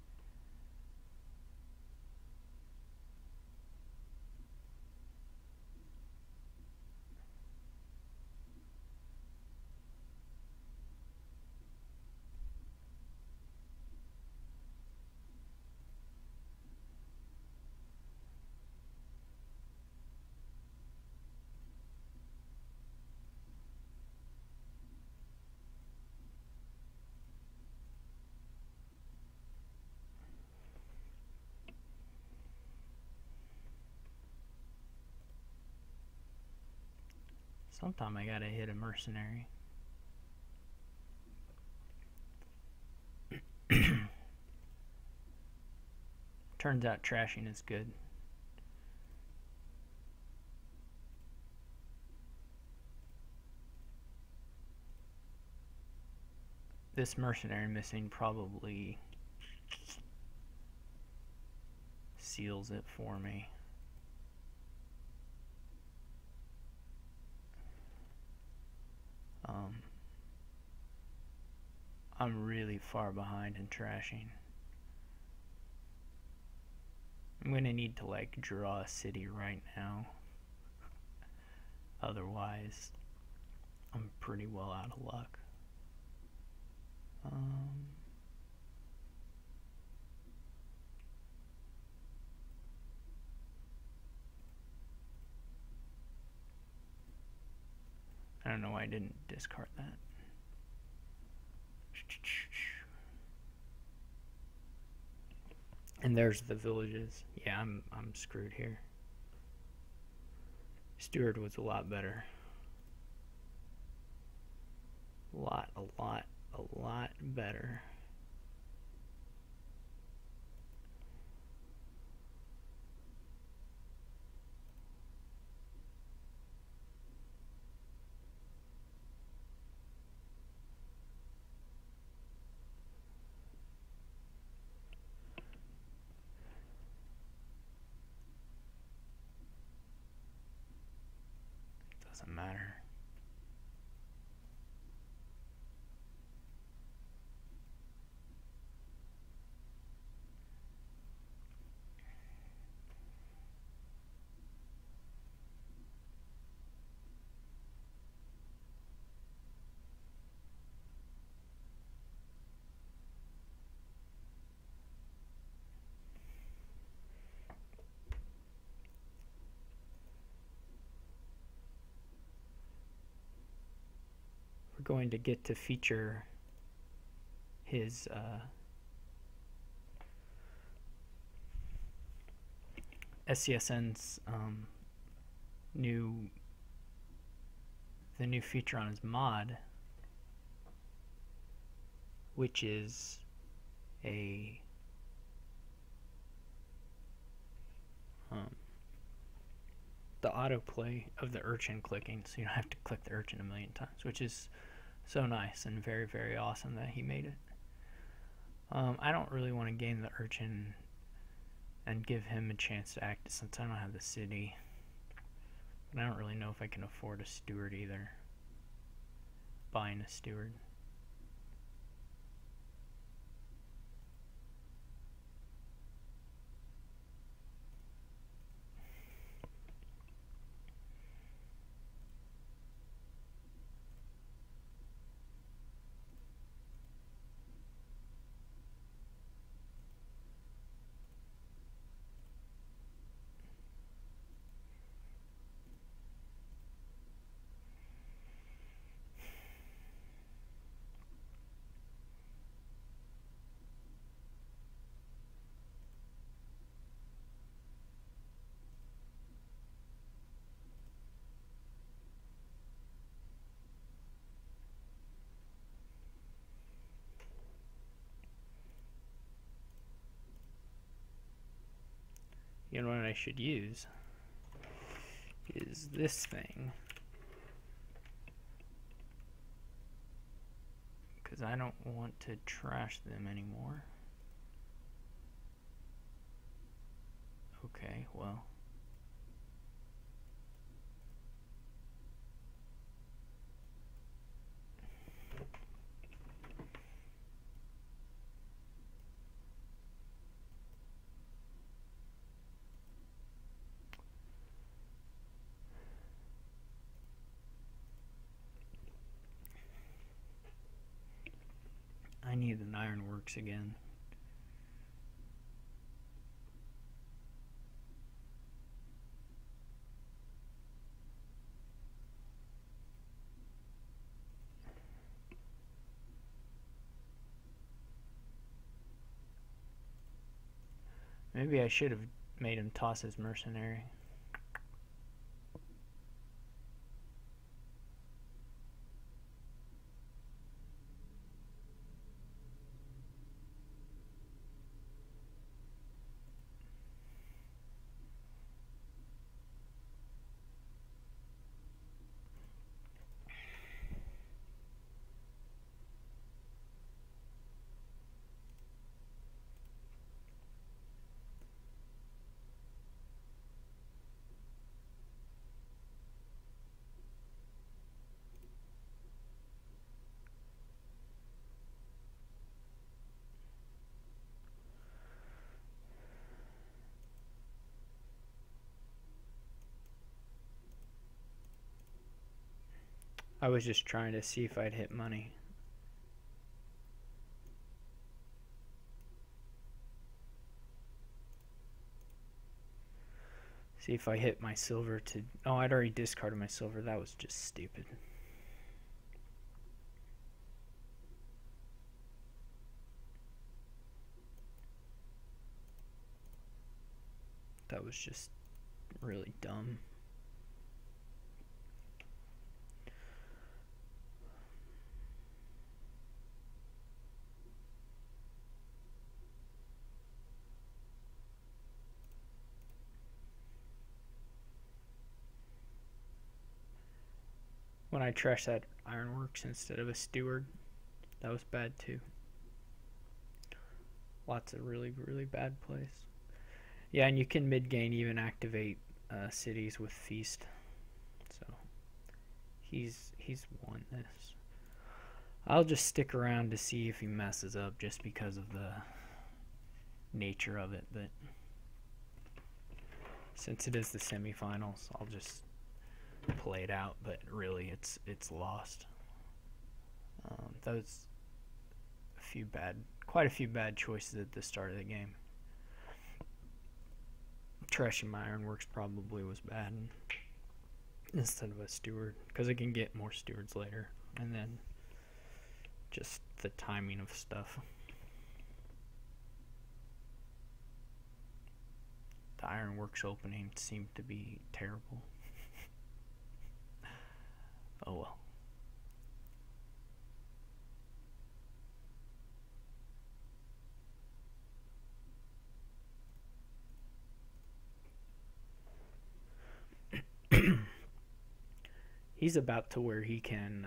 [SPEAKER 1] Sometime I gotta hit a mercenary. Turns out trashing is good. This mercenary missing probably seals it for me. I'm really far behind in trashing. I'm gonna need to like draw a city right now. Otherwise, I'm pretty well out of luck. I don't know why I didn't discard that. And there's the villages. Yeah, I'm screwed here. Stewart was a lot better. A lot better. Doesn't matter. We're going to get to feature his SCSN's new feature on his mod, which is a the autoplay of the urchin clicking, so you don't have to click the urchin a million times, which is so nice and very, very awesome that he made it. I don't really want to game the urchin and give him a chance to act since I don't have the city. But I don't really know if I can afford a steward either. Buying a steward. You know what I should use is this thing, because I don't want to trash them anymore. Okay, well. I need an ironworks again. Maybe I should have made him toss his mercenary. I was just trying to see if I'd hit money. See if I hit my silver to... Oh, I'd already discarded my silver. That was just stupid. That was just really dumb. When I trashed that Ironworks instead of a Steward, that was bad too. Lots of really, really bad plays. Yeah, and you can mid-game even activate cities with Feast. So he's won this. I'll just stick around to see if he messes up just because of the nature of it, but since it is the semifinals, I'll just play it out, but really it's lost. That was quite a few bad choices at the start of the game. Trashing my Ironworks probably was bad instead of a Steward, because I can get more Stewards later, and then just the timing of stuff. The Ironworks opening seemed to be terrible. Oh well. He's about to where he can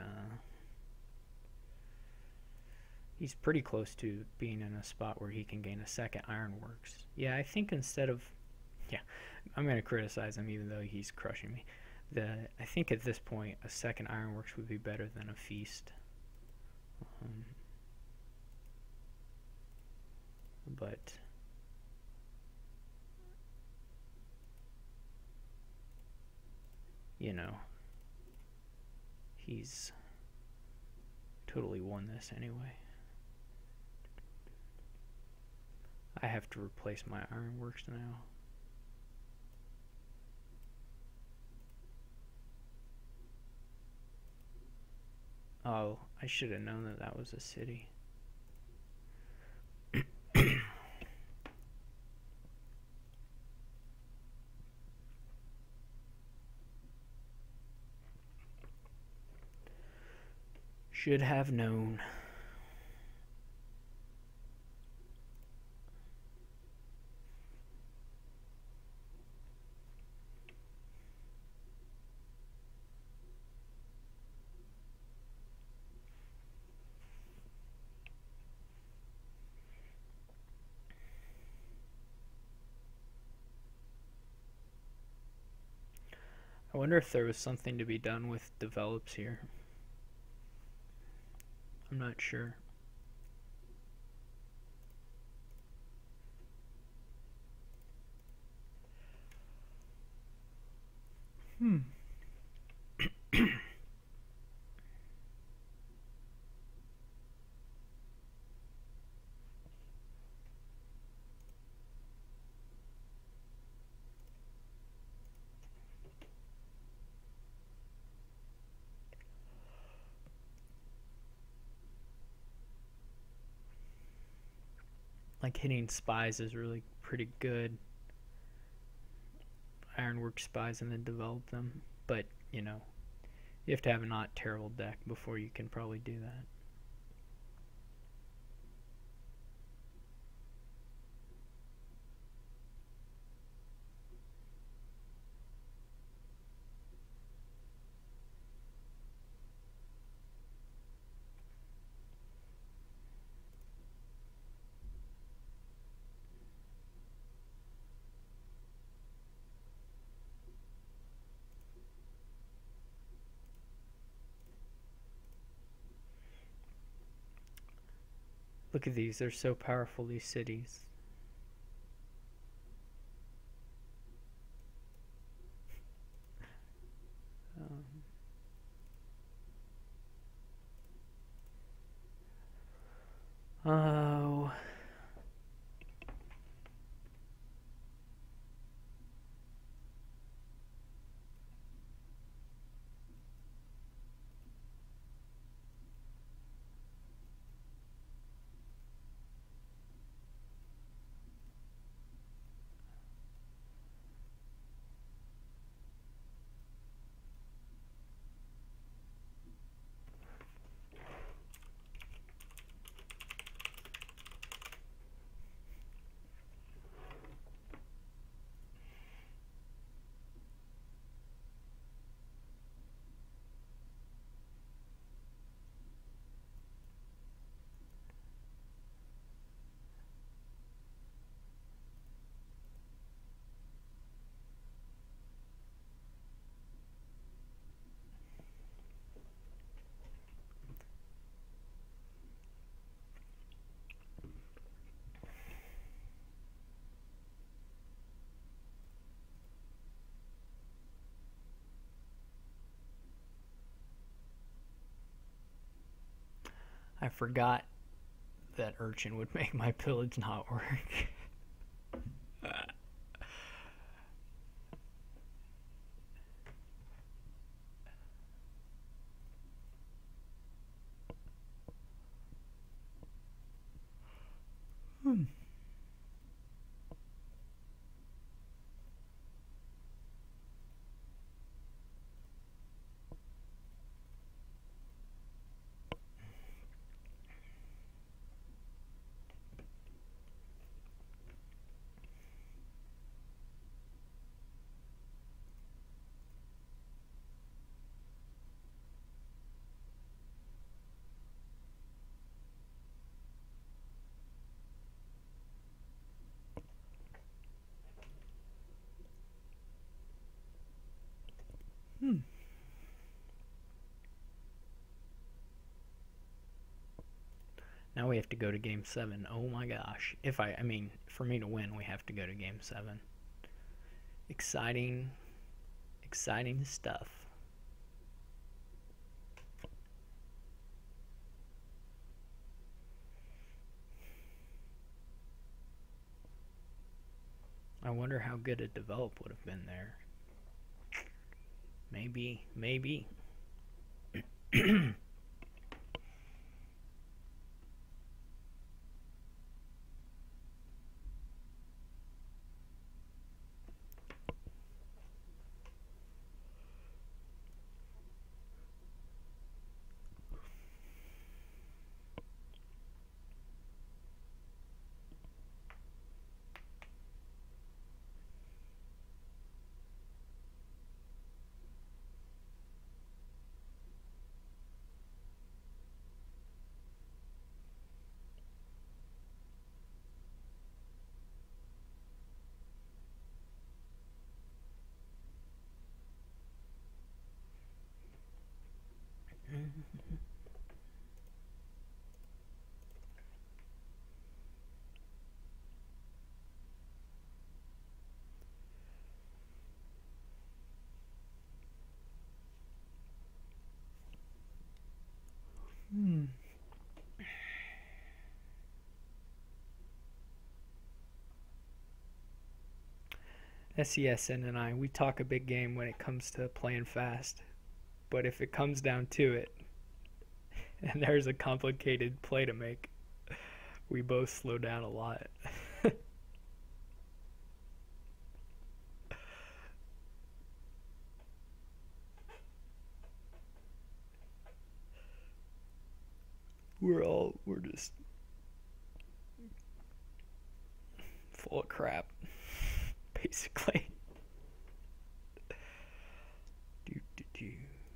[SPEAKER 1] he's pretty close to being in a spot where he can gain a second Ironworks. Yeah, I think instead of... Yeah, I'm going to criticize him even though he's crushing me. I think at this point a second Ironworks would be better than a Feast. But you know, he's totally won this anyway. I have to replace my Ironworks now. Oh, I should have known that that was a city. Should have known. I wonder if there was something to be done with develops here. I'm not sure. Like hitting spies is really pretty good. Ironwork spies and then develop them. But, you know, you have to have a not terrible deck before you can probably do that. Look at these, they're so powerful, these cities. Oh, I forgot that Urchin would make my pillage not work. Hmm. Hmm. Now we have to go to game 7. Oh my gosh. I mean, for me to win, we have to go to game 7. Exciting, exciting stuff. I wonder how good a develop would have been there. Maybe, maybe. Hmm. SCSN and we talk a big game when it comes to playing fast. But if it comes down to it, and there's a complicated play to make, we both slow down a lot. We're just full of crap, basically. Do, do, do.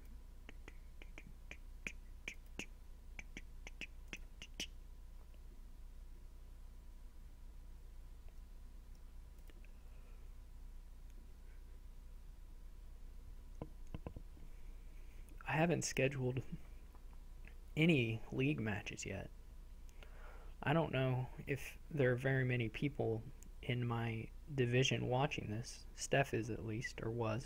[SPEAKER 1] I haven't scheduled any league matches yet. I don't know if there are very many people in my division watching this. Steph is, at least, or was.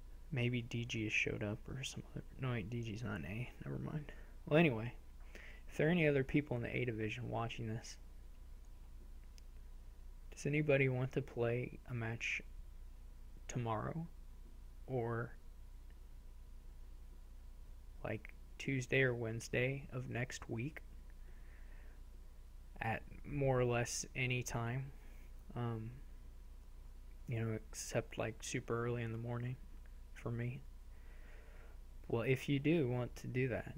[SPEAKER 1] Maybe DG has showed up or some other. No, wait, DG's not an A. Never mind. Well, anyway, if there are any other people in the A division watching this, does anybody want to play a match tomorrow or like Tuesday or Wednesday of next week at more or less any time? Except like super early in the morning for me. Well, if you do want to do that,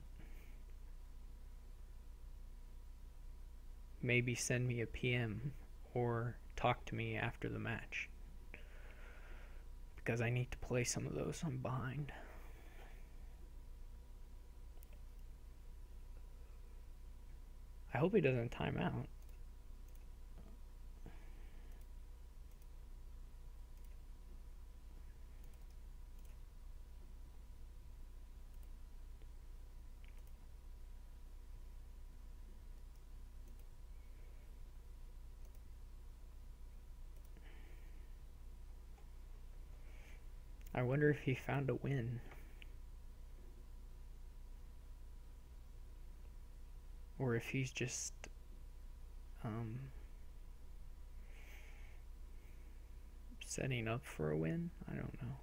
[SPEAKER 1] maybe send me a PM or talk to me after the match, because I need to play some of those. I'm behind. I hope he doesn't time out. I wonder if he found a win. Or if he's just setting up for a win. I don't know.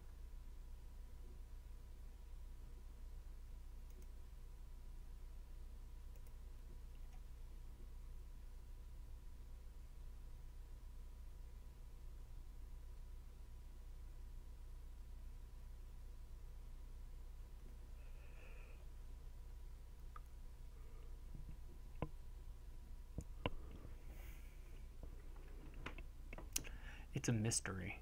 [SPEAKER 1] It's a mystery.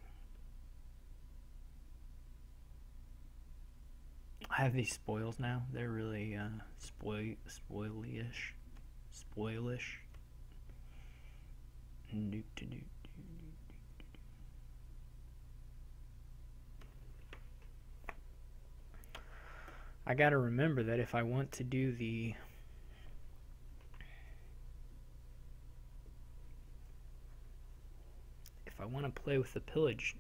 [SPEAKER 1] I have these spoils now. They're really spoilish. I gotta remember that if I want to do if I want to play with the pillage,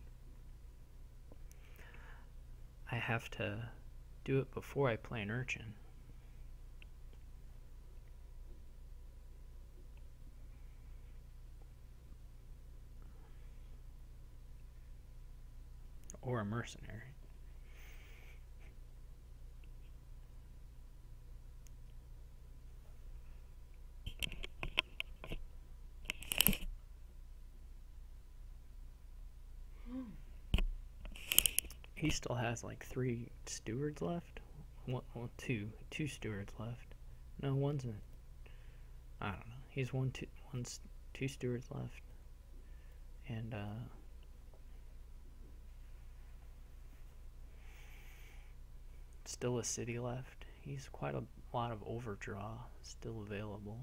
[SPEAKER 1] I have to do it before I play an urchin. Or a mercenary. He still has like 3 stewards left. Well, two stewards left. No, one's in. I don't know. He's two stewards left, and still a city left. He's quite a lot of overdraw still available.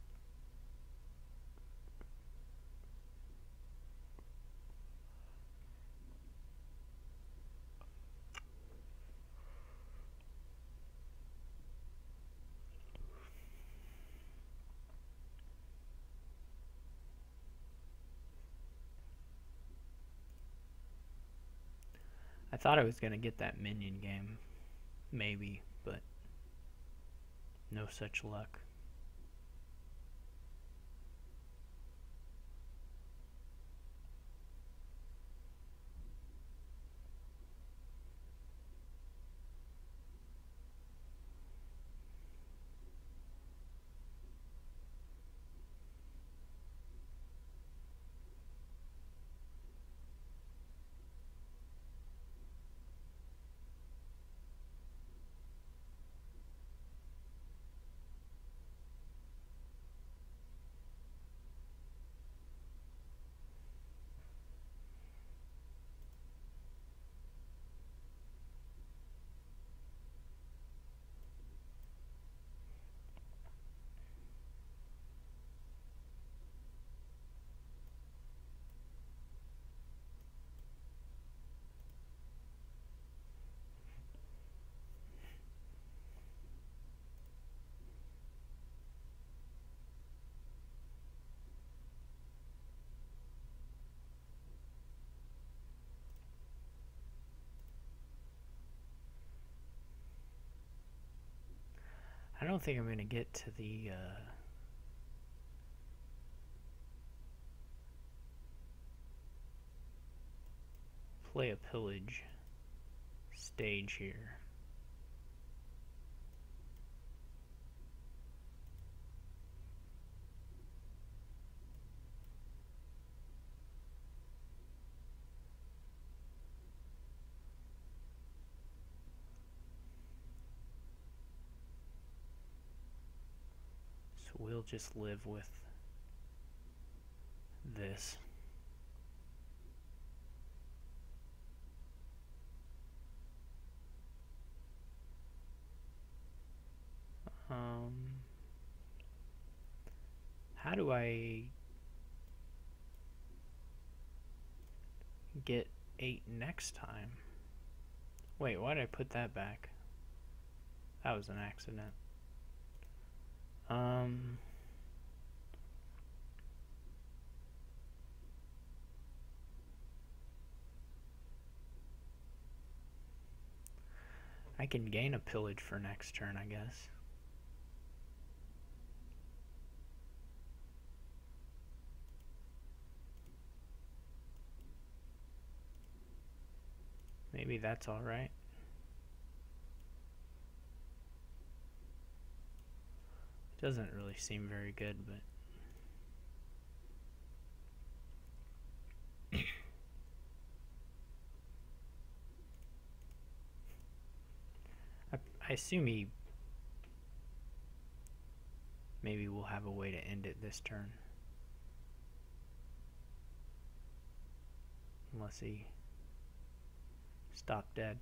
[SPEAKER 1] I thought I was going to get that minion game, maybe, but no such luck. don't think I'm going to get to the play a pillage stage here. So we'll just live with this. How do I get 8 next time? Wait, why did I put that back? That was an accident. I can gain a pillage for next turn, I guess. Maybe that's alright. Doesn't really seem very good, but I assume he maybe will have a way to end it this turn. Unless he stopped dead.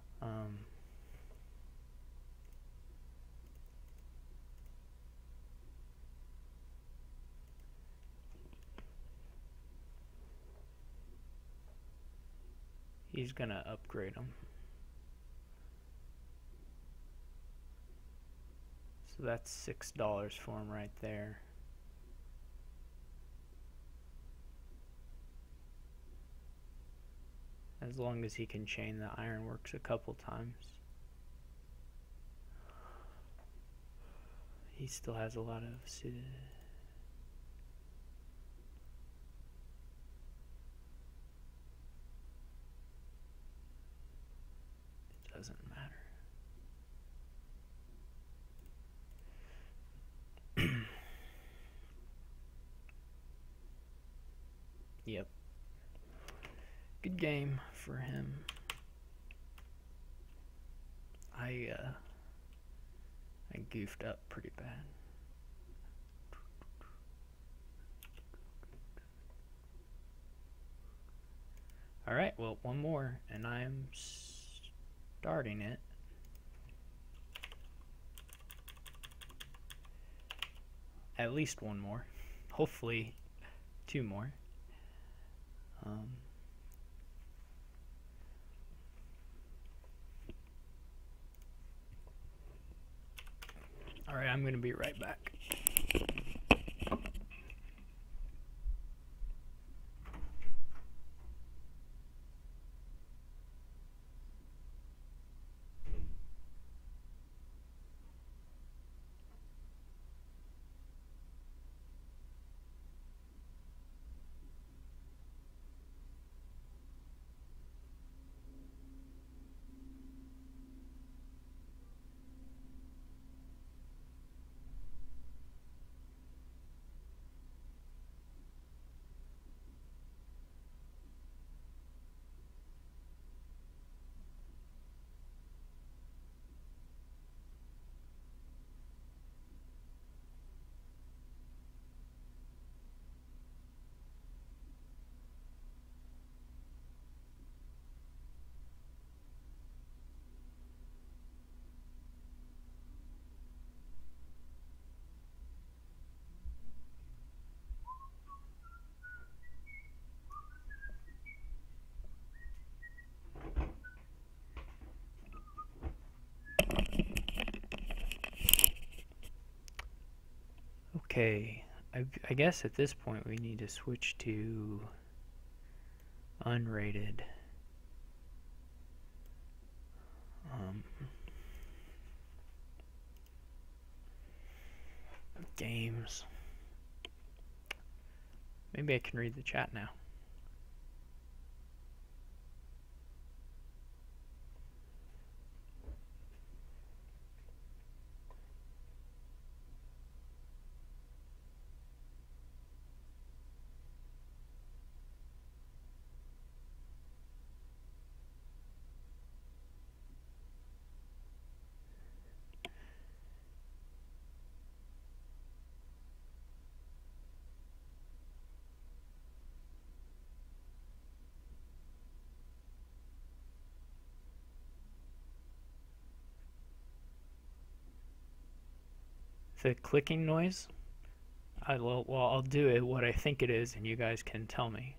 [SPEAKER 1] He's gonna upgrade him. So that's $6 for him right there. As long as he can chain the ironworks a couple times. He still has a lot of... It doesn't matter. Yep. Good game for him. I goofed up pretty bad. Alright, well, one more, and I'm starting it. At least one more. Hopefully, 2 more. Alright, I'm going to be right back. Okay, I guess at this point we need to switch to unrated. Games. Maybe I can read the chat now. The clicking noise? I'll do it what I think it is, and you guys can tell me.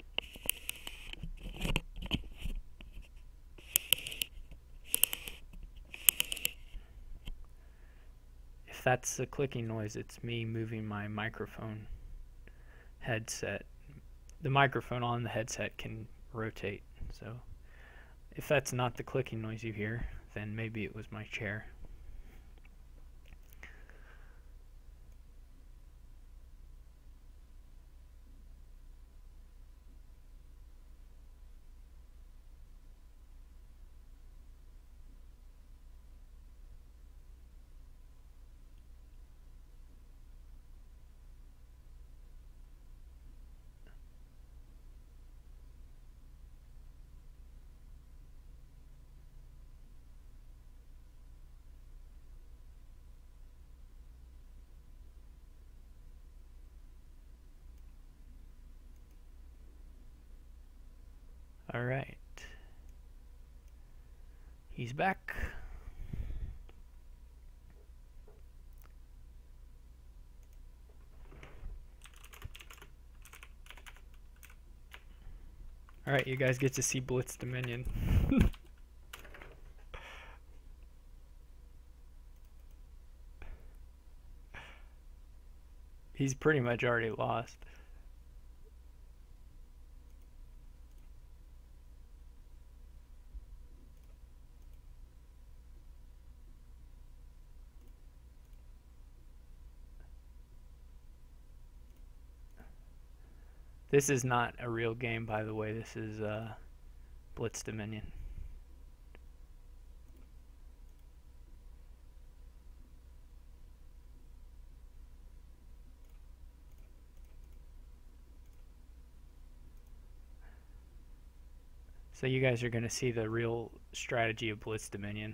[SPEAKER 1] If that's the clicking noise, it's me moving my microphone headset. The microphone on the headset can rotate, so if that's not the clicking noise you hear, then maybe it was my chair. All right. He's back. All right, you guys get to see Blitz Dominion. He's pretty much already lost. This is not a real game, by the way. This is Blitz Dominion. So you guys are going to see the real strategy of Blitz Dominion.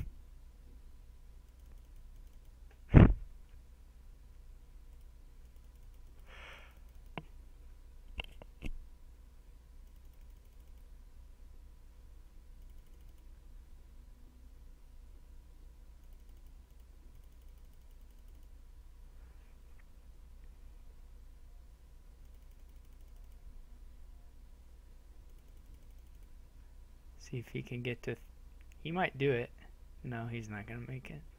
[SPEAKER 1] See if he can get to... He might do it. No, he's not going to make it.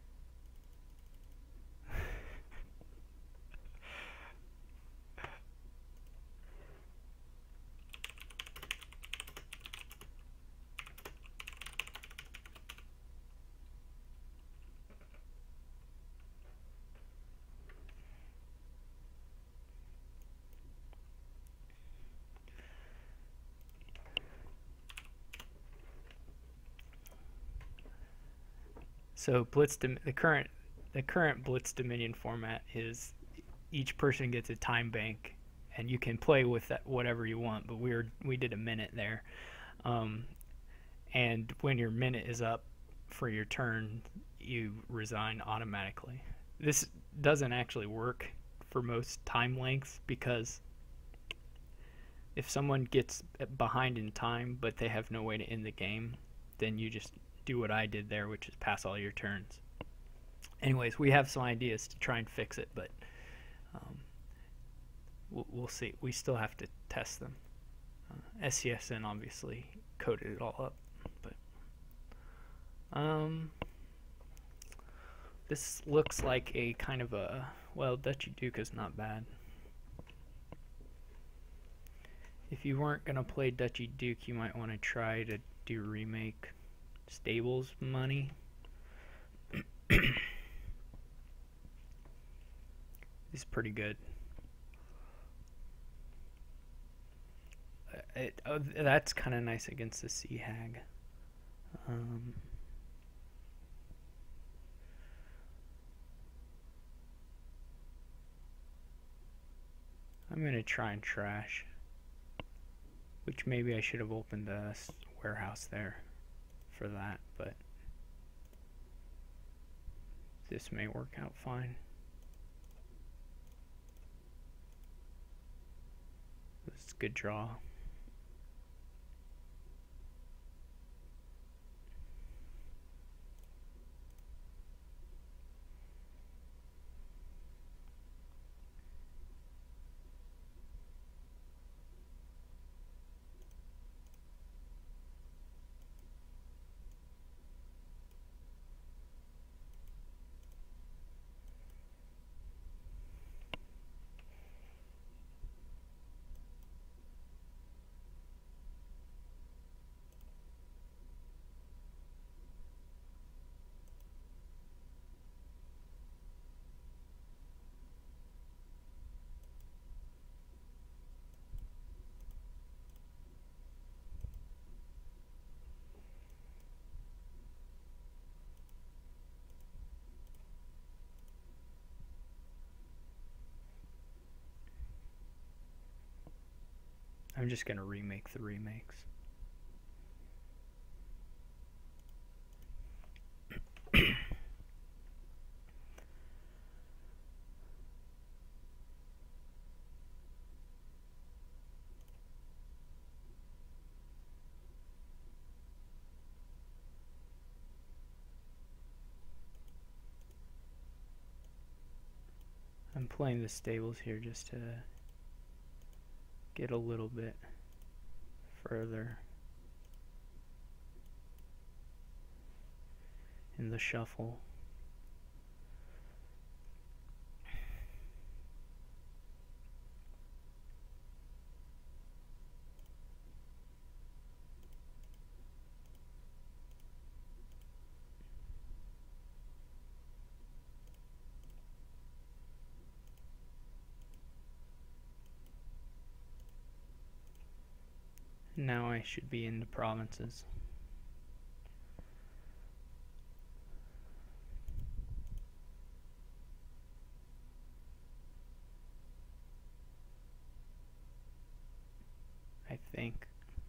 [SPEAKER 1] So the current Blitz Dominion format is each person gets a time bank, and you can play with that whatever you want. But we did a minute there, and when your minute is up for your turn, you resign automatically. This doesn't actually work for most time lengths, because if someone gets behind in time but they have no way to end the game, then you just do what I did there, which is pass all your turns. Anyways, we have some ideas to try and fix it, but we'll see. We still have to test them. SCSN obviously coded it all up, but this looks like a kind of a, well, Dutchy Duke is not bad. If you weren't gonna play Dutchy Duke, you might want to try to do remake Stables Money. is pretty good. That's kind of nice against the Sea Hag. Um, I'm going to try and trash, which maybe I should have opened a warehouse there for that, but this may work out fine. This is a good draw. I'm just going to remake the remakes. I'm playing the stables here just to get a little bit further in the shuffle. Now I should be in the provinces. I think.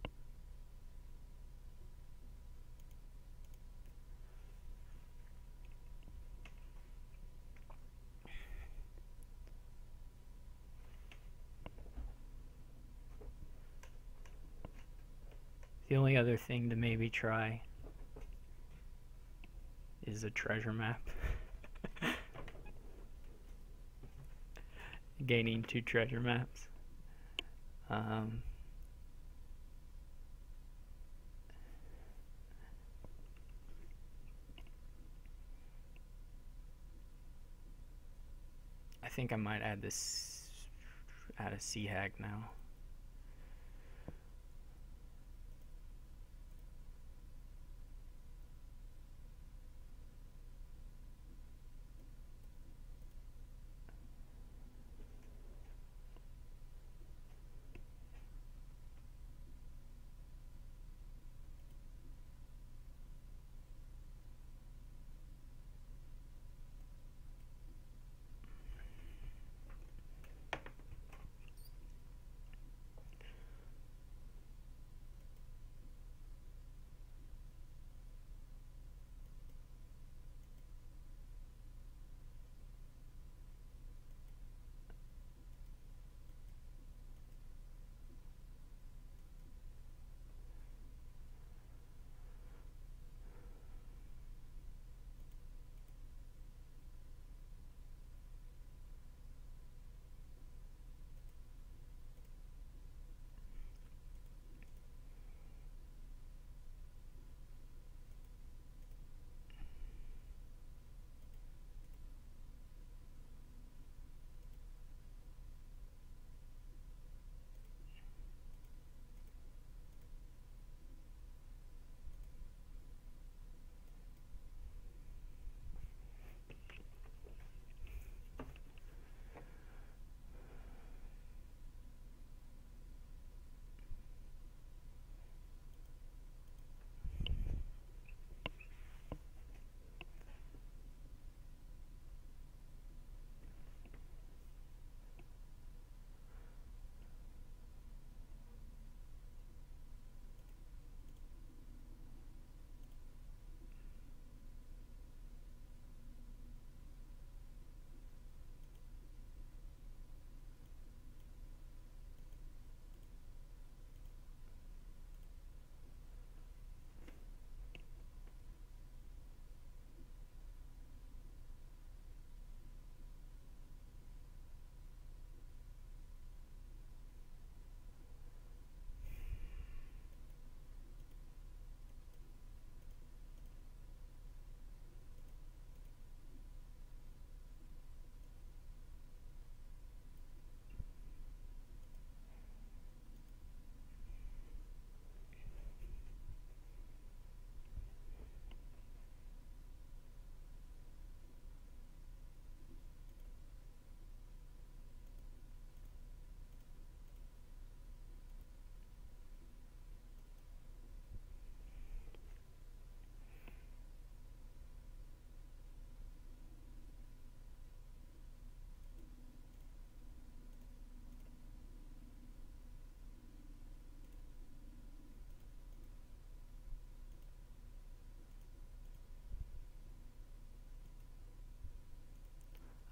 [SPEAKER 1] The only other thing to maybe try is a treasure map. Gaining 2 treasure maps. I think I might add a Sea Hag now.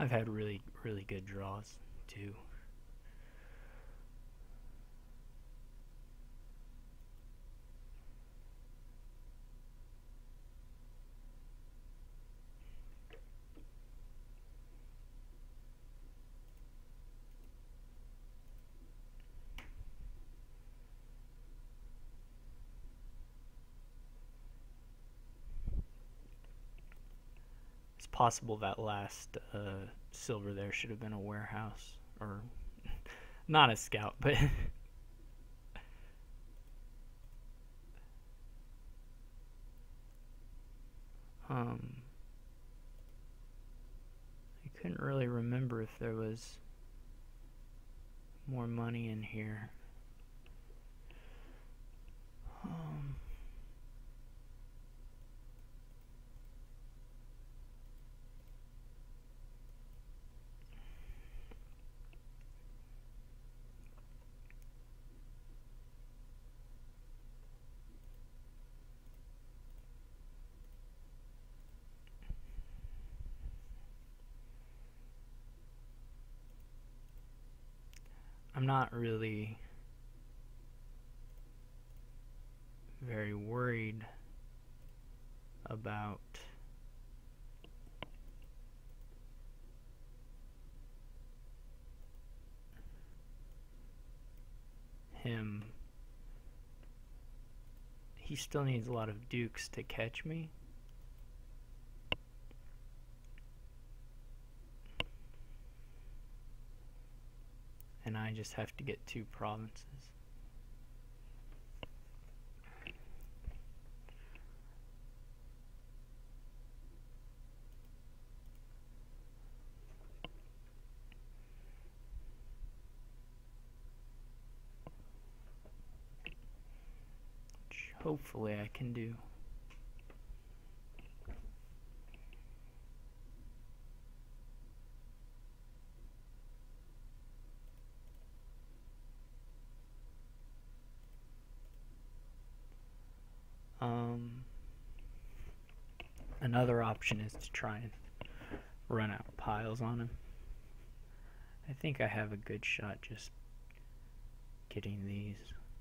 [SPEAKER 1] I've had really, really good draws, too. It's possible that last silver there should have been a warehouse, or not a scout, but I couldn't really remember if there was more money in here. I'm not really very worried about him. He still needs a lot of dukes to catch me. And I just have to get 2 provinces. Which hopefully I can do. Another option is to try and run out piles on him. I think I have a good shot just getting these.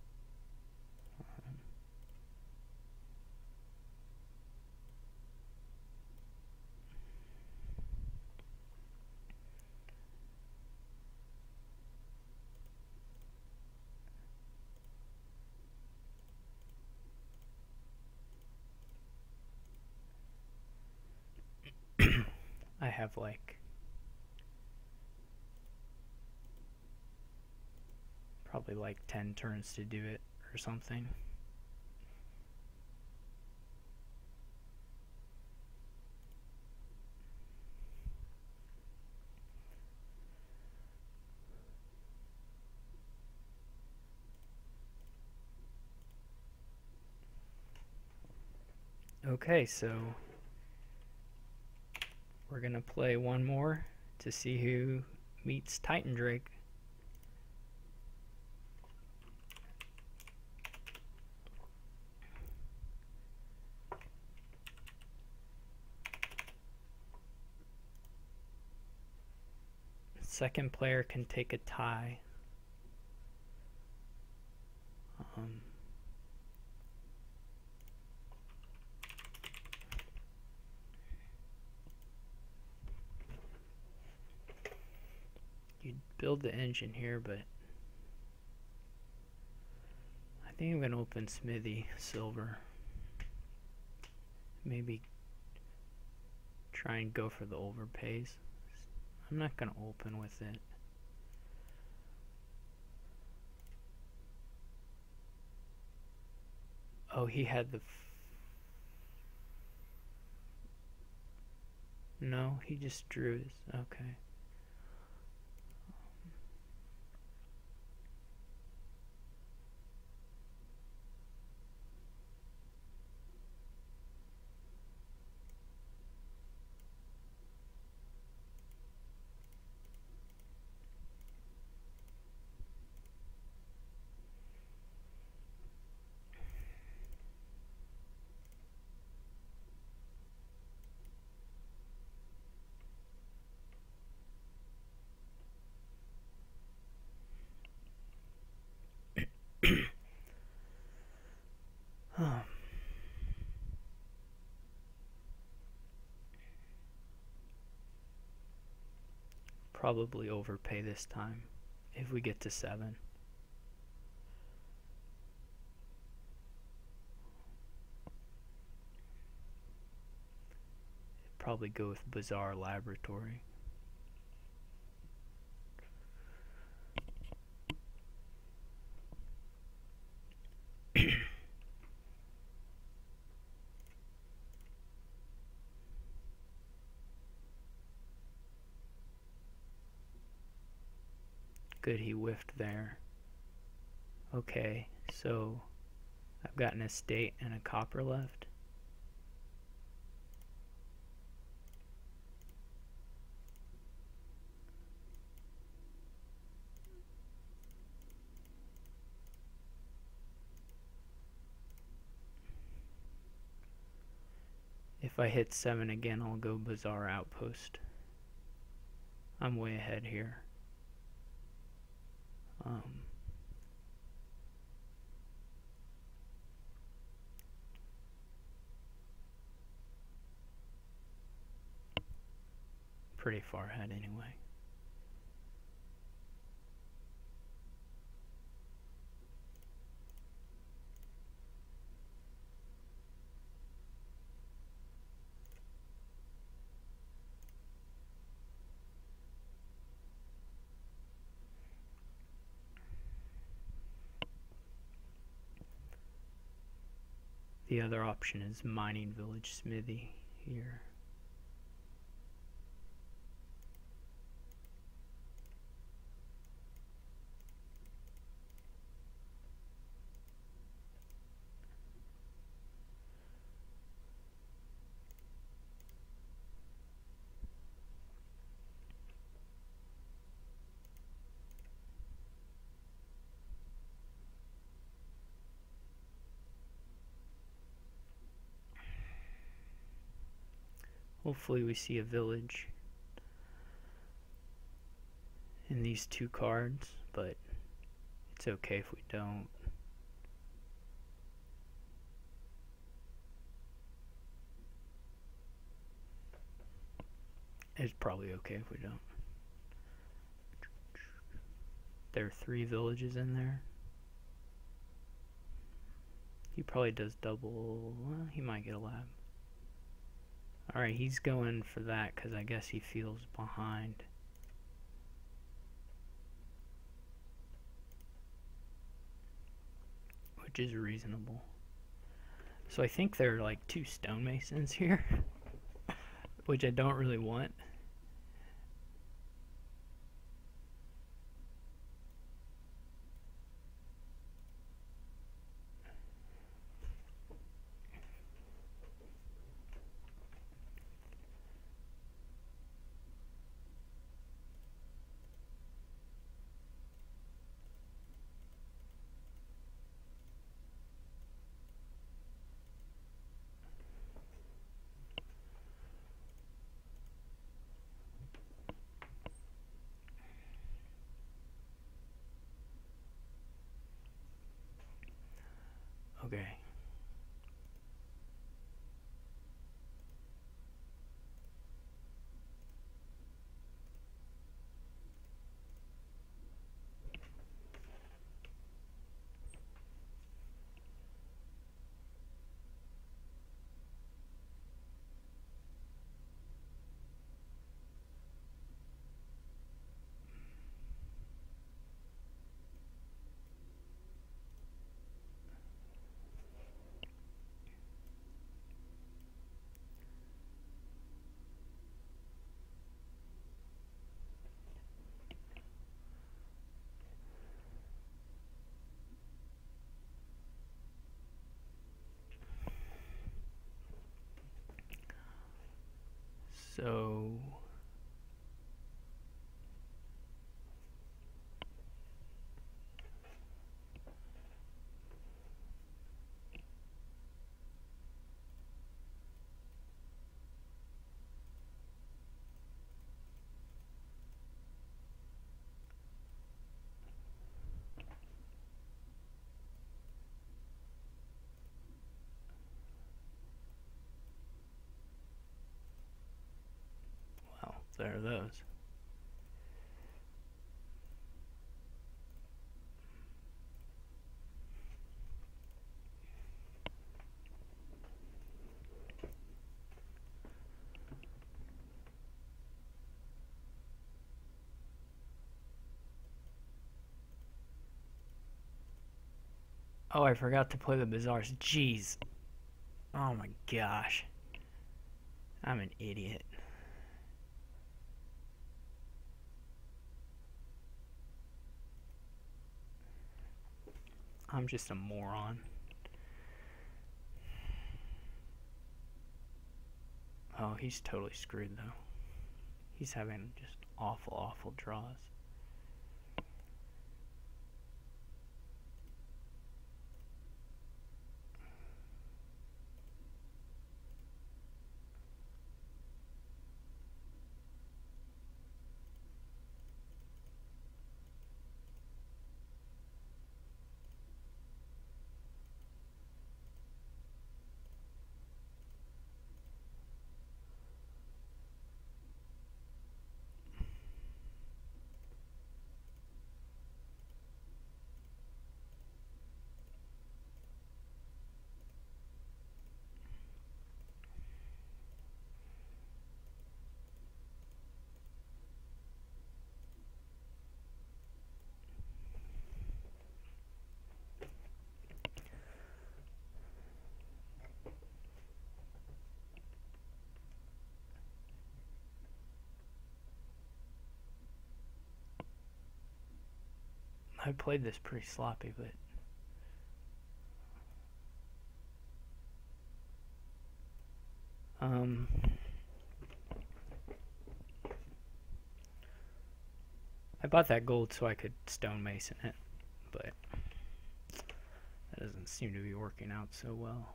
[SPEAKER 1] I have like probably like 10 turns to do it or something. Okay, so we're gonna play one more to see who meets Titan Drake. Second player can take a tie. You'd build the engine here, but I think I'm going to open Smithy Silver. Maybe try and go for the overpays. I'm not going to open with it. Oh, he had the... No, he just drew his... Okay. probably overpay this time if we get to 7. Probably go with Bizarre Laboratory. Good, he whiffed there. Okay, so I've got an estate and a copper left. If I hit 7 again, I'll go Bizarre Outpost. I'm way ahead here. Pretty far ahead anyway. The other option is Mining Village Smithy here. Hopefully we see a village in these 2 cards, but it's okay if we don't. It's probably okay if we don't. There are 3 villages in there. He probably does double. Well, he might get a lab. Alright, he's going for that because I guess he feels behind. Which is reasonable. So I think there are like 2 stonemasons here, which I don't really want. Okay. So well, there are those. Oh, I forgot to play the Bazaars. Jeez. Oh my gosh. I'm an idiot. I'm just a moron. Oh, he's totally screwed though. He's having just awful, awful draws. I played this pretty sloppy, but I bought that gold so I could stonemason it, but that doesn't seem to be working out so well.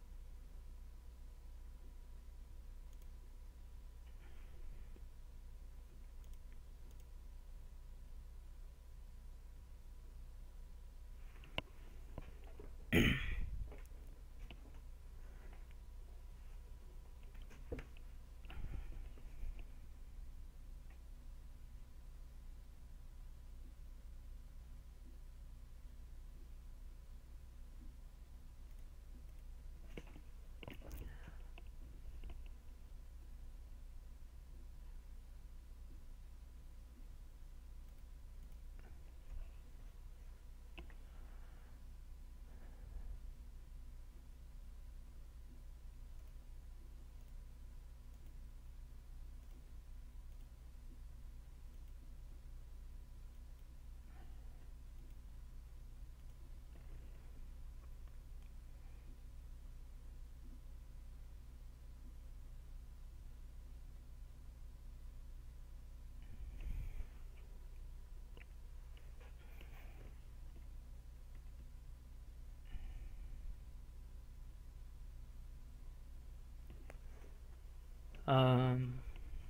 [SPEAKER 1] Um,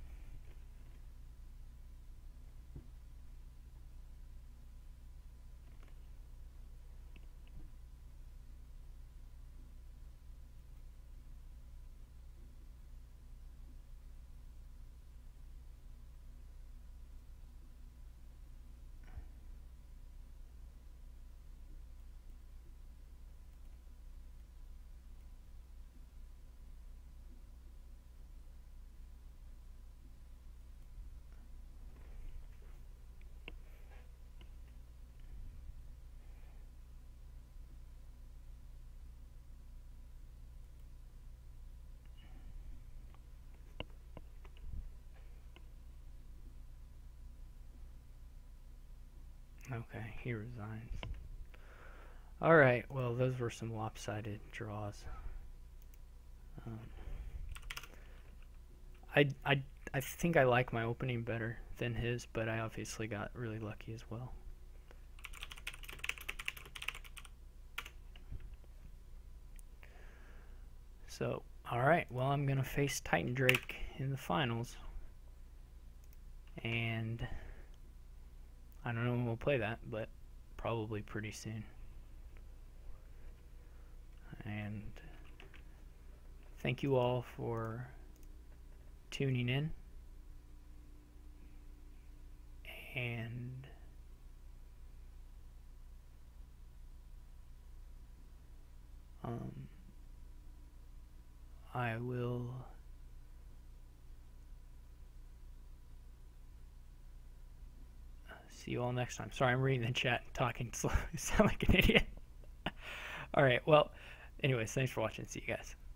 [SPEAKER 1] okay, he resigns. Alright, well, those were some lopsided draws. Um, I think I like my opening better than his, but I obviously got really lucky as well. So, alright, well, I'm going to face Titan Drake in the finals. And I don't know when we'll play that, but probably pretty soon. And thank you all for tuning in. And I will see you all next time. Sorry, I'm reading the chat and talking slow. I sound like an idiot. All right. Well, anyways, thanks for watching. See you guys.